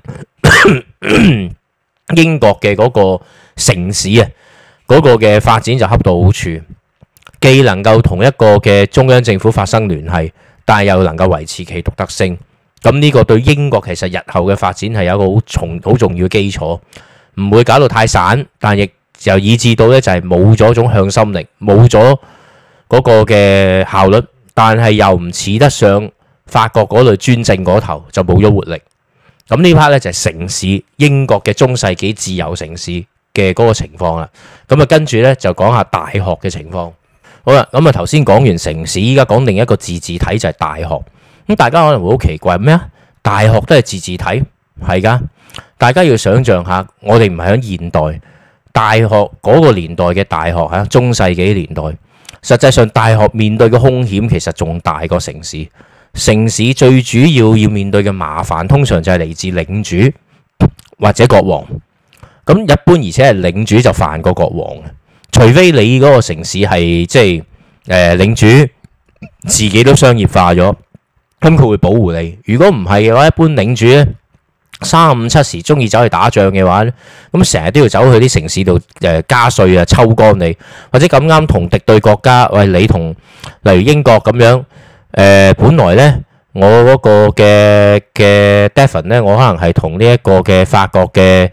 英國嘅嗰個城市啊，嗰個嘅發展就恰到好處，既能夠同一個嘅中央政府發生聯繫，但係又能夠維持其獨特性。咁呢個對英國其實日後嘅發展係有一個好重要嘅基礎，唔會搞到太散，但亦就以致到咧就係冇咗種向心力，冇咗嗰個嘅效率，但係又唔似得上法國嗰類專政嗰頭，就冇咗活力。咁呢 part 咧就係城市，英國嘅中世紀自由城市嘅嗰個情況啦。咁啊跟住咧就講下大學嘅情況。好啦，咁啊頭先講完城市，依家講另一個自治體就係大學。咁大家可能會好奇怪咩啊？大學都係自治體，係㗎。大家要想像下，我哋唔係喺現代大學嗰個年代嘅大學嚇，中世紀年代，實際上大學面對嘅風險其實仲大過城市。城市最主要面對嘅麻煩，通常就係嚟自領主或者國王。咁一般而且係領主就煩過國王嘅，除非你嗰個城市係即係領主自己都商業化咗。咁佢會保護你。如果唔係嘅話，一般領主咧357時中意走去打仗嘅話咧，咁成日都要走去啲城市度加稅啊、抽乾你，或者咁啱同敵對國家，喂你同例如英國咁樣，本來咧我嗰個嘅 Devon 咧，我可能係同呢一個嘅法國嘅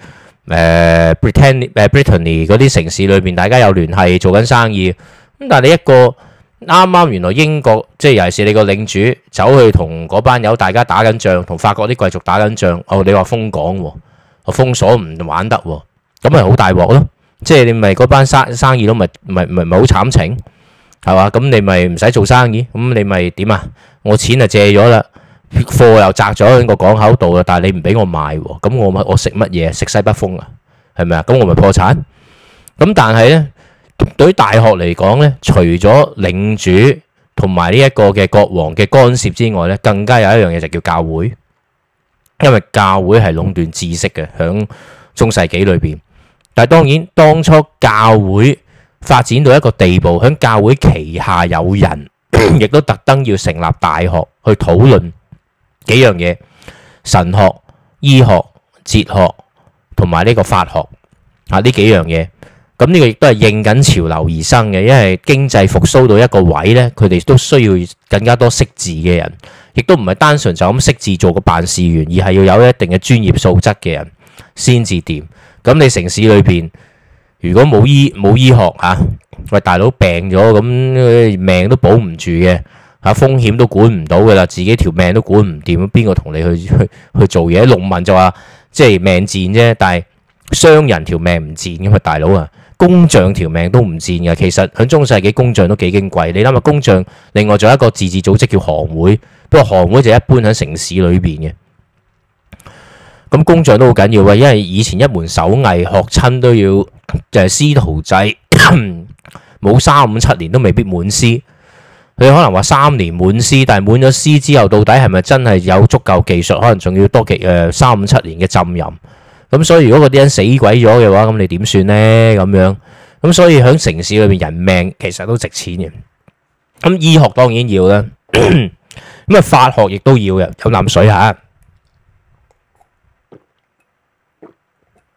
Brittany 嗰啲城市裏邊大家有聯繫做緊生意，咁但係你一個啱啱原來英國即係尤其是你個領主走去同嗰班友大家打緊仗，同法國啲貴族打緊仗，你話封港喎，封鎖唔玩得喎，咁咪好大鑊咯。即係你咪嗰班生意都咪好慘情係嘛？咁你咪唔使做生意，咁你咪點啊？我錢就借咗啦，貨又擲咗喺個港口度啦，但係你唔俾我賣喎，咁我食乜嘢？食西北風啊？係咪啊？咁我咪破產。咁但係咧，對於大學嚟講咧，除咗領主同埋呢一個嘅國王嘅干涉之外咧，更加有一樣嘢就叫教會，因為教會係壟斷知識嘅，響中世紀裏邊。但係當然，當初教會發展到一個地步，響教會旗下有人，亦都特登要成立大學去討論幾樣嘢：神學、醫學、哲學同埋呢個法學啊，呢幾樣嘢。咁呢個亦都係應緊潮流而生嘅，因為經濟復甦到一個位呢，佢哋都需要更加多識字嘅人，亦都唔係單純就咁識字做個辦事員，而係要有一定嘅專業素質嘅人先至掂。咁你城市裏邊如果冇醫學嚇，喂大佬病咗咁命都保唔住嘅嚇，風險都管唔到嘅啦，自己條命都管唔掂，邊個同你去做嘢？農民就話即係命賤啫，但係商人條命唔賤嘅嘛，大佬啊！工匠條命都唔賤嘅，其實喺中世紀工匠都幾矜貴。你諗下，工匠另外仲有一個自治組織叫行會，不過行會就一般喺城市裏邊嘅。咁工匠都好緊要嘅，因為以前一門手藝學親都要就係師徒制，冇3、5、7年都未必滿師。你可能話3年滿師，但係滿咗師之後，到底係咪真係有足夠技術？可能仲要多3、5、7年嘅浸淫。咁所以如果嗰啲人死鬼咗嘅話，咁你點算呢？咁樣咁所以喺城市裏邊，人命其實都值錢嘅。咁醫學當然要啦，咁啊法學亦都要嘅。飲啖水嚇。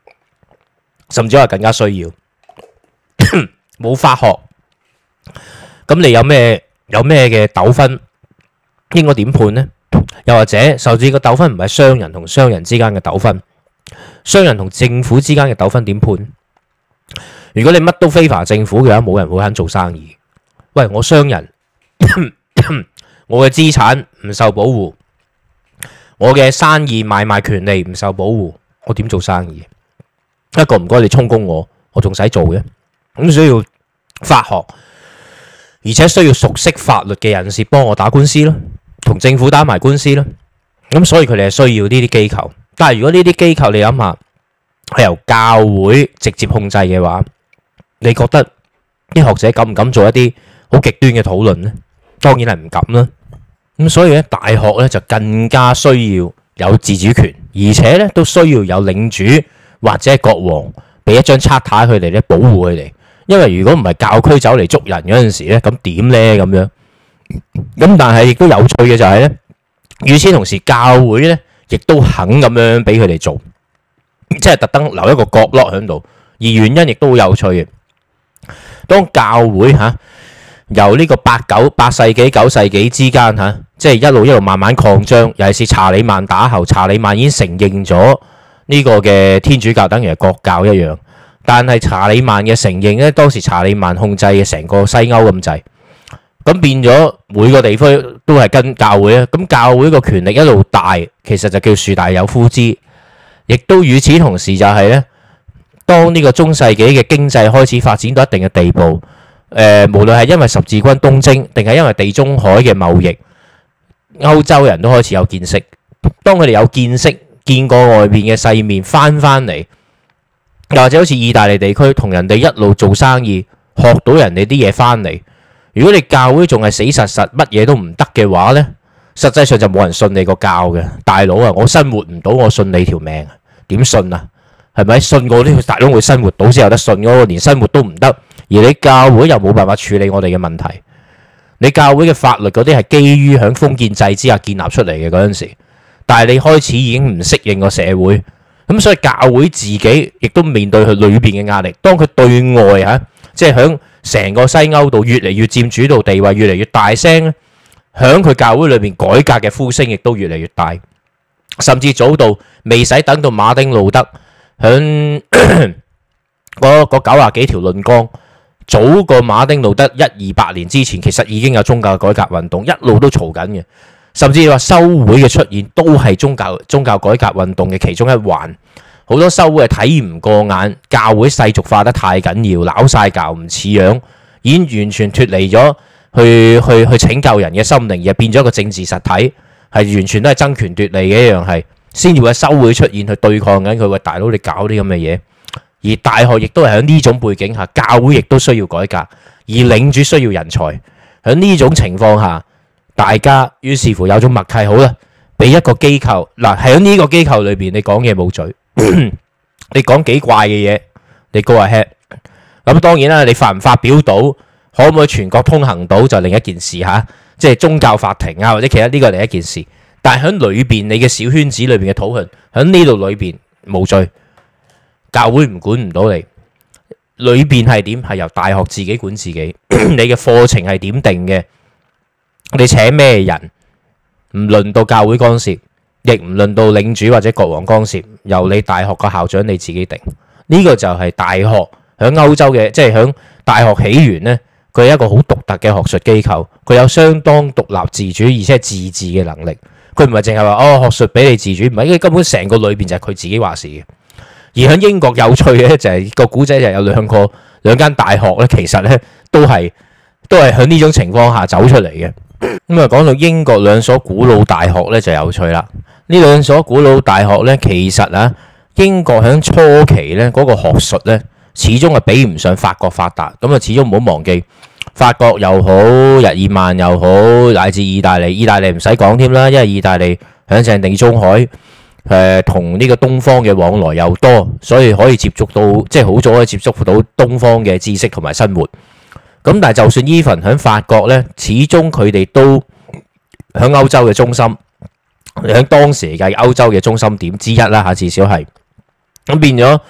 甚至係更加需要。冇法學，咁你有咩嘅糾紛應該點判呢？又或者甚至個糾紛唔係商人同商人之間嘅糾紛，商人同政府之間嘅糾紛點判？如果你乜都非法政府嘅話，冇人會肯做生意。喂，我商人，我嘅資產唔受保護，我嘅生意買賣權利唔受保護，我點做生意？一個唔該你充公我仲使做嘅？咁需要法學，而且需要熟悉法律嘅人士幫我打官司咯，同政府打埋官司咯。咁所以佢哋係需要呢啲機構。但係如果呢啲機構你諗下係由教會直接控制嘅話，你覺得啲學者敢唔敢做一啲好極端嘅討論呢？當然係唔敢啦。咁所以咧，大學咧就更加需要有自主權，而且咧都需要有領主或者國王俾一張 charter佢哋咧保護佢哋。因為如果唔係教區走嚟捉人嗰陣時咧，咁點咧咁樣？咁但係亦都有趣嘅就係咧，與此同時教會咧亦都肯咁樣俾佢哋做，即係特登留一個角落喺度。而原因亦都好有趣嘅。當教會由呢個8世紀9世紀之間即係一路慢慢擴張，尤其是查理曼打後，查理曼已經承認咗呢個嘅天主教等於係國教一樣。但係查理曼嘅承認咧，當時查理曼控制嘅成個西歐咁滯，咁變咗每個地方都係跟教會啊。咁教會個權力一路大，其實就叫樹大有枯枝。亦都與此同時就係咧，當呢個中世紀嘅經濟開始發展到一定嘅地步，無論係因為十字軍東征，定係因為地中海嘅貿易，歐洲人都開始有見識。當佢哋有見識，見過外邊嘅世面，翻嚟。又或者好似意大利地區同人哋一路做生意，學到人哋啲嘢翻嚟。如果你教會仲係死實實乜嘢都唔得嘅話呢，實際上就冇人信你個教嘅。大佬啊，我生活唔到，我信你條命啊？點信啊？係咪信我呢個大佬會生活到先有得信？我連生活都唔得，而你教會又冇辦法處理我哋嘅問題。你教會嘅法律嗰啲係基於響封建制之下建立出嚟嘅嗰陣時，但係你開始已經唔適應個社會。咁所以教會自己亦都面對佢裏邊嘅壓力。當佢對外即係響成個西歐度越嚟越佔主導地位，越嚟越大聲咧，響佢教會裏邊改革嘅呼聲亦都越嚟越大。甚至早到未使等到馬丁路德響嗰90幾條論綱，早過馬丁路德128年之前，其實已經有宗教改革運動，一路都嘈緊嘅。甚至話修會嘅出現都係宗教改革運動嘅其中一環。好多修會係睇唔過眼，教會世俗化得太緊要，拗晒教唔似樣，已經完全脫離咗去拯救人嘅心靈，而變咗一個政治實體，係完全都係爭權奪利嘅一樣，係先至會修會出現去對抗緊佢。喂，大佬你搞啲咁嘅嘢，而大學亦都係喺呢種背景下，教會亦都需要改革，而領主需要人才。喺呢種情況下，大家於是乎有種默契，好啦，俾一個機構嗱，喺呢個機構裏邊，你講嘢冇嘴，你講幾怪嘅嘢，你 go ahead。咁當然啦，你發唔發表到，可唔可以全國通行到就另一件事嚇，即係宗教法庭啊或者其他呢個另一件事。但係喺裏邊你嘅小圈子裏邊嘅討論，喺呢度裏邊冇罪，教會唔管唔到你。裏邊係點？係由大學自己管自己，你嘅課程係點定嘅？你請咩人，唔輪到教會干涉，亦唔輪到領主或者國王干涉，由你大學個校長你自己定。呢個就係大學喺歐洲嘅，即係喺大學起源呢，佢係一個好獨特嘅學術機構，佢有相當獨立自主而且自治嘅能力。佢唔係淨係話學術俾你自主，唔係，因為根本成個裏邊就係佢自己話事嘅。而喺英國有趣嘅就係個古仔就有兩間大學咧，其實咧都係喺呢種情況下走出嚟嘅。咁啊，講到英國兩所古老大學咧就有趣啦。呢兩所古老大學咧，其實英國喺初期咧嗰個學術咧，始終係比唔上法國發達。咁啊，始終唔好忘記法國又好，日耳曼又好，乃至意大利。意大利唔使講添啦，因為意大利響正地中海。同呢個東方嘅往來又多，所以可以接觸到，即係好早可以接觸到東方嘅知識同埋生活。咁但係就算 even 喺法國呢，始終佢哋都喺歐洲嘅中心，喺當時嘅歐洲嘅中心點之一啦嚇，至少係咁變咗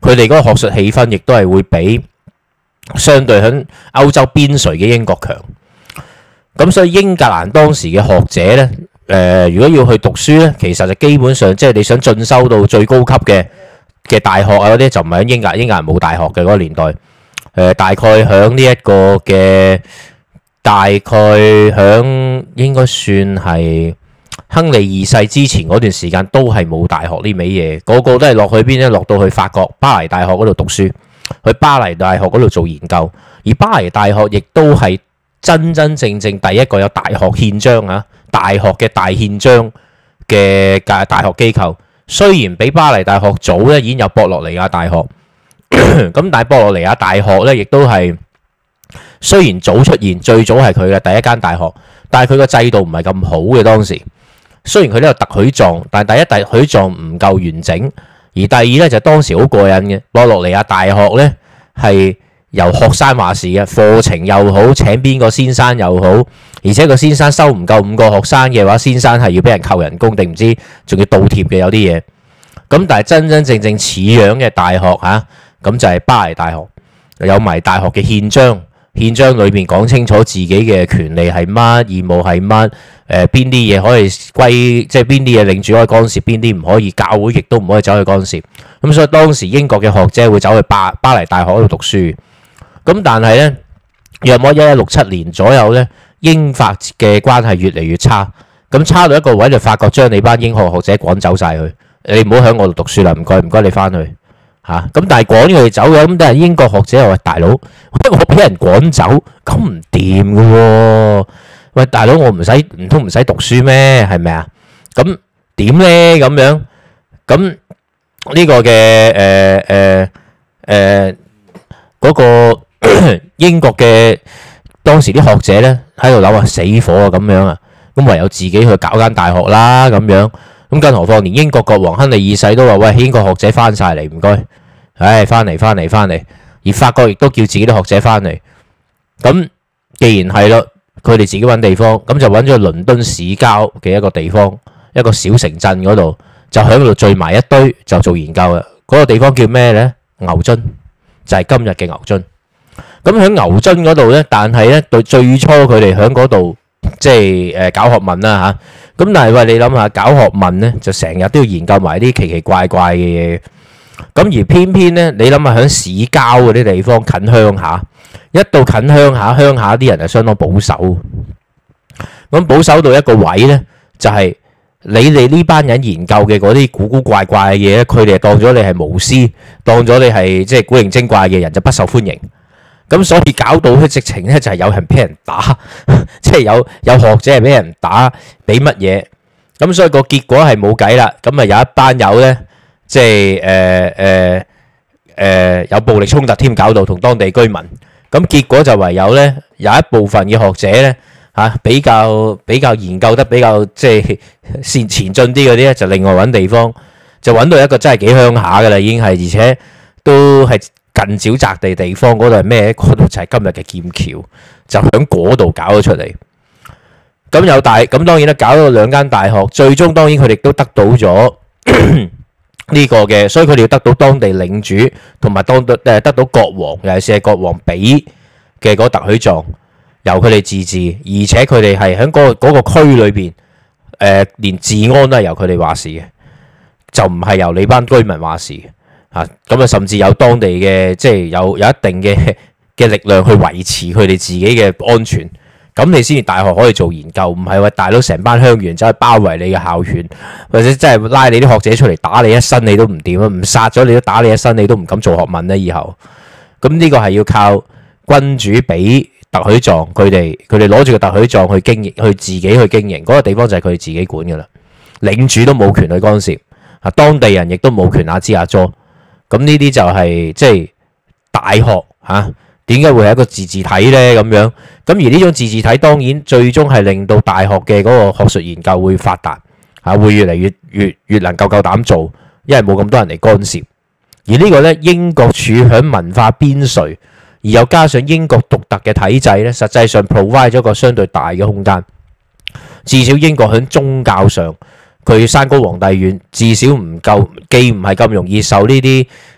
佢哋嗰個學術氣氛亦都係會比相對喺歐洲邊陲嘅英國強。咁所以英格蘭當時嘅學者呢，如果要去讀書呢，其實就基本上即係你想進修到最高級嘅大學啊嗰啲，就唔係喺英格蘭冇大學嘅嗰個年代。大概響呢一個嘅，大概響應該算係亨利二世之前嗰段時間都係冇大學呢味嘢，個個都係落去邊咧？落到去法國巴黎大學嗰度讀書，去巴黎大學嗰度做研究。而巴黎大學亦都係真真正正第一個有大學憲章啊，大學嘅大憲章嘅大學機構。雖然比巴黎大學早咧，已經有博洛尼亞大學，咁但係博洛尼亞大學咧，亦都係雖然早出現，最早係佢嘅第一間大學，但係佢個制度唔係咁好嘅當時。雖然佢都有特許狀，但係第一特許狀唔夠完整，而第二咧就當時好過癮嘅，博洛尼亞大學咧係由學生話事嘅，課程又好，請邊個先生又好，而且個先生收唔夠5個學生嘅話，先生係要俾人扣人工定唔知，仲要倒貼嘅有啲嘢。咁但係真真正正似樣嘅大學嚇，咁就係巴黎大學，有埋大學嘅憲章，憲章裏面講清楚自己嘅權利係乜，義務係乜，邊啲嘢可以歸，即係邊啲嘢領主可以干涉，邊啲唔可以，教會亦都唔可以走去干涉。咁所以當時英國嘅學者會走去巴黎大學嗰度讀書。咁但係呢，約莫1167年左右呢，英法嘅關係越嚟越差，咁差到一個位就法國將你班英學學者趕走晒佢，你唔好喺我度讀書啦，唔該你翻去嚇。咁但係趕佢哋走嘅，咁但係英國學者又話大佬，我俾人趕走，咁唔掂嘅喎。喂，大佬，我唔通唔使讀書咩？係咪啊？咁點呢？咁樣咁呢個嘅嗰個英國嘅當時啲學者咧喺度諗啊，死火啊咁樣啊，咁唯有自己去搞間大學啦咁樣。咁更何況連英國國王亨利二世都話：喂，英國學者翻晒嚟，唔該，唉，翻嚟。而法國亦都叫自己啲學者翻嚟。咁既然係咯，佢哋自己揾地方，咁就揾咗倫敦市郊嘅一個地方，一個小城鎮嗰度，就喺嗰度聚埋一堆，就做研究啦。嗰個地方叫咩呢？牛津，就係今日嘅牛津。咁喺牛津嗰度呢，但係呢對最初佢哋喺嗰度即係搞學問啦嚇。咁但係喂，你諗下搞學問呢，就成日都要研究埋啲奇奇怪怪嘅嘢。咁而偏偏呢，你諗下喺市郊嗰啲地方近鄉下，一到近鄉下啲人係相當保守。咁保守到一個位呢，就係你哋呢班人研究嘅嗰啲古古怪怪嘅嘢，佢哋當咗你係巫師，當咗你係即係古靈精怪嘅人，就不受歡迎。咁所以搞到佢直情咧就係有人俾人打，即係有學者係俾人打，俾乜嘢？咁所以個結果係冇計啦。咁啊有一班友咧，即係有暴力衝突添，搞到同當地居民。咁結果就唯有咧有一部分嘅學者咧嚇比較研究得比較即係前進啲嗰啲咧，就另外揾地方，就揾到一個真係幾鄉下噶啦，已經係，而且都係近沼澤地方。嗰度係咩？嗰度就係今日嘅劍橋，就喺嗰度搞咗出嚟。咁當然啦，搞咗2間大學，最終當然佢哋都得到咗呢個嘅，所以佢哋要得到當地領主同埋得到國王，尤其是係國王俾嘅嗰特許狀，由佢哋自治，而且佢哋係喺嗰個區裏邊，連治安都係由佢哋話事嘅，就唔係由你班居民話事嘅。咁啊，甚至有當地嘅即係有一定嘅力量去維持佢哋自己嘅安全，咁你先至大學可以做研究，唔係話大佬成班鄉員走去包圍你嘅校園，或者真係拉你啲學者出嚟打你一身，你都唔掂啊！唔殺咗你都打你一身，你都唔敢做學問啦。以後咁呢個係要靠君主俾特許狀，佢哋攞住個特許狀去經營，去自己去經營嗰個地方就係佢哋自己管噶啦，領主都冇權去干涉，當地人亦都冇權阿支阿佐。咁呢啲就係即係大學點解會係一個自治體呢？咁樣咁而呢種自治體當然最終係令到大學嘅嗰個學術研究會發達會越嚟越能夠膽做，因為冇咁多人嚟干涉。而呢個呢，英國處響文化邊陲，而又加上英國獨特嘅體制呢，實際上 provide 咗個相對大嘅空間。至少英國響宗教上，佢山高皇帝遠，至少唔夠，既唔係咁容易受呢啲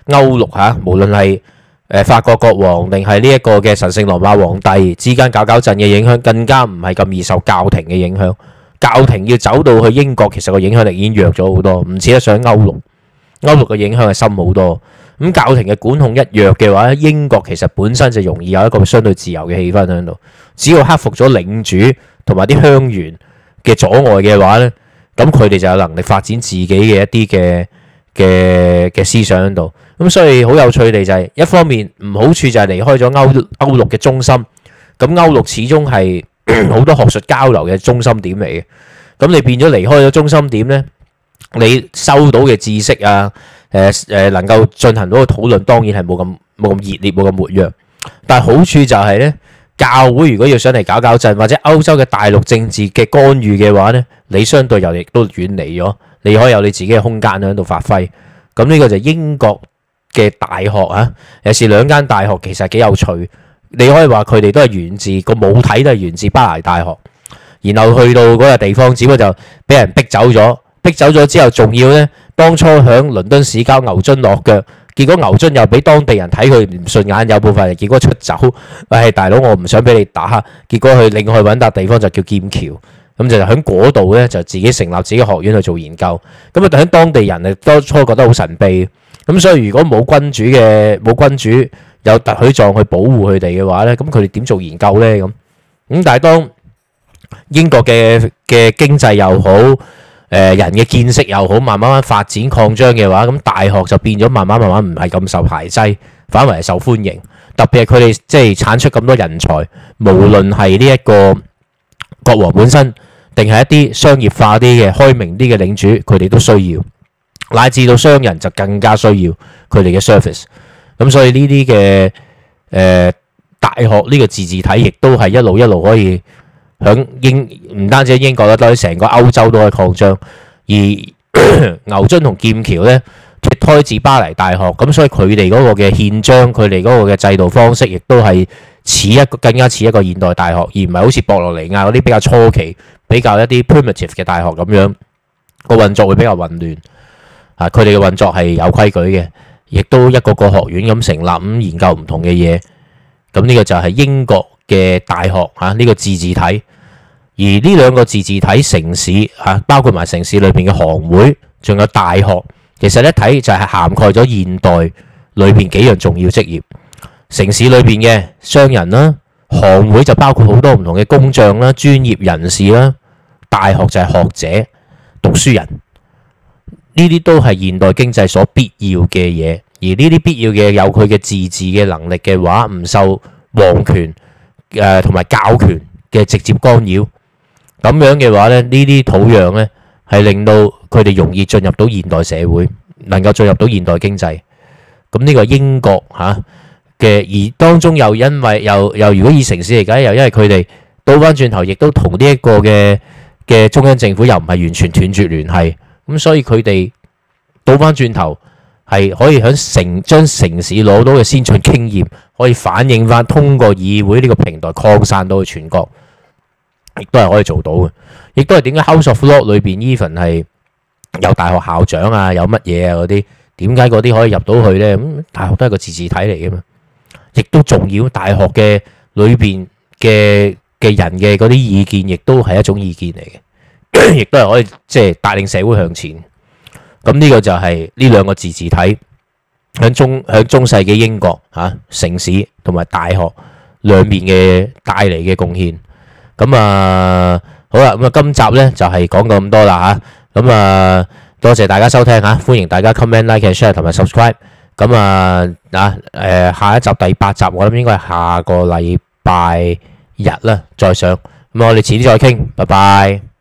歐陸嚇，無論係法國國王定係呢一個嘅神聖羅馬皇帝之間搞震嘅影響，更加唔係咁易受教廷嘅影響。教廷要走到去英國，其實個影響力已經弱咗好多，唔似得上歐陸。歐陸嘅影響係深好多。咁教廷嘅管控一弱嘅話，英國其實本身就容易有一個相對自由嘅氣氛喺度。只要克服咗領主同埋啲鄉員嘅阻礙嘅話咧，咁佢哋就有能力發展自己嘅一啲嘅思想喺度。咁所以好有趣地就係一方面唔好處就係離開咗歐陸嘅中心。咁歐陸始終係好多學術交流嘅中心點嚟嘅。咁你變咗離開咗中心點咧，你收到嘅知識啊，能夠進行到嘅討論，當然係冇咁熱烈，冇咁活躍。但係好處就係咧，教會如果要上嚟搞震，或者歐洲嘅大陸政治嘅干預嘅話咧，你相對又亦都遠離咗，你可以有你自己嘅空間喺度發揮。咁呢個就係英國嘅大學啊，尤其是兩間大學其實幾有趣。你可以話佢哋都係源自個母體，都係源自巴黎大學。然後去到嗰個地方，只不過就俾人逼走咗。逼走咗之後，仲要呢，當初喺倫敦市郊牛津落腳，結果牛津又俾當地人睇佢唔順眼，有部分人結果出走。喂，大佬，我唔想俾你打，結果去另外揾笪地方就叫劍橋，咁就喺嗰度呢，就自己成立自己學院去做研究。咁啊，喺當地人啊當初覺得好神秘，咁所以如果冇君主有特許狀去保護佢哋嘅話呢，咁佢哋點做研究呢？咁但係當英國嘅經濟又好，人嘅見識又好，慢慢發展擴張嘅話，咁大學就變咗慢慢唔係咁受排擠，反為係受歡迎。特別係佢哋即係產出咁多人才，無論係呢一個國王本身，定係一啲商業化啲嘅開明啲嘅領主，佢哋都需要，乃至到商人就更加需要佢哋嘅 service。咁所以呢啲嘅大學呢個自治體，亦都係一路可以響唔單止英國啦，都喺成個歐洲都可以擴張。而牛津同劍橋呢，脫胎自巴黎大學，咁所以佢哋嗰個嘅憲章，佢哋嗰個嘅制度方式，亦都係更加似一個現代大學，而唔係好似博洛尼亞嗰啲比較初期、比較一啲 primitive 嘅大學咁樣，個運作會比較混亂。佢哋嘅運作係有規矩嘅，亦都一個學院咁成立，咁研究唔同嘅嘢。咁呢個就係英國嘅大學呢個自治體。而呢兩個自治體城市包括埋城市裏邊嘅行會，仲有大學，其實一睇就係涵蓋咗現代裏邊幾樣重要職業。城市裏邊嘅商人啦，行會就包括好多唔同嘅工匠啦、專業人士啦，大學就係學者、讀書人，呢啲都係現代經濟所必要嘅嘢。而呢啲必要嘅有佢嘅自治嘅能力嘅話，唔受皇權同埋教權嘅直接干擾。咁樣嘅話咧，呢啲土壤呢係令到佢哋容易進入到現代社會，能夠進入到現代經濟。咁呢個英國嘅，而當中又因為又如果以城市嚟講，又因為佢哋倒翻轉頭，亦都同呢一個嘅中央政府又唔係完全斷絕聯繫，咁所以佢哋倒翻轉頭係可以喺將城市攞到嘅先進經驗，可以反映翻通過議會呢個平台擴散到去全國。亦都係可以做到嘅，亦都係點解 House of Lords 裏邊 even 係有大學校長啊，有乜嘢啊嗰啲，點解嗰啲可以入到去呢？咁大學都係個自治體嚟嘅嘛，亦都重要。大學嘅裏邊嘅人嘅嗰啲意見，亦都係一種意見嚟嘅，亦都係可以即係帶領社會向前。咁呢個就係呢兩個自治體響中世紀英國城市同埋大學兩面嘅帶嚟嘅貢獻。咁好啦，咁今集呢就係講到咁多啦嚇。咁多謝大家收聽嚇，歡迎大家 comment、like、share 同埋 subscribe。咁下一集第8集，我諗應該係下個禮拜日啦，再上。咁我哋遲啲再傾，拜拜。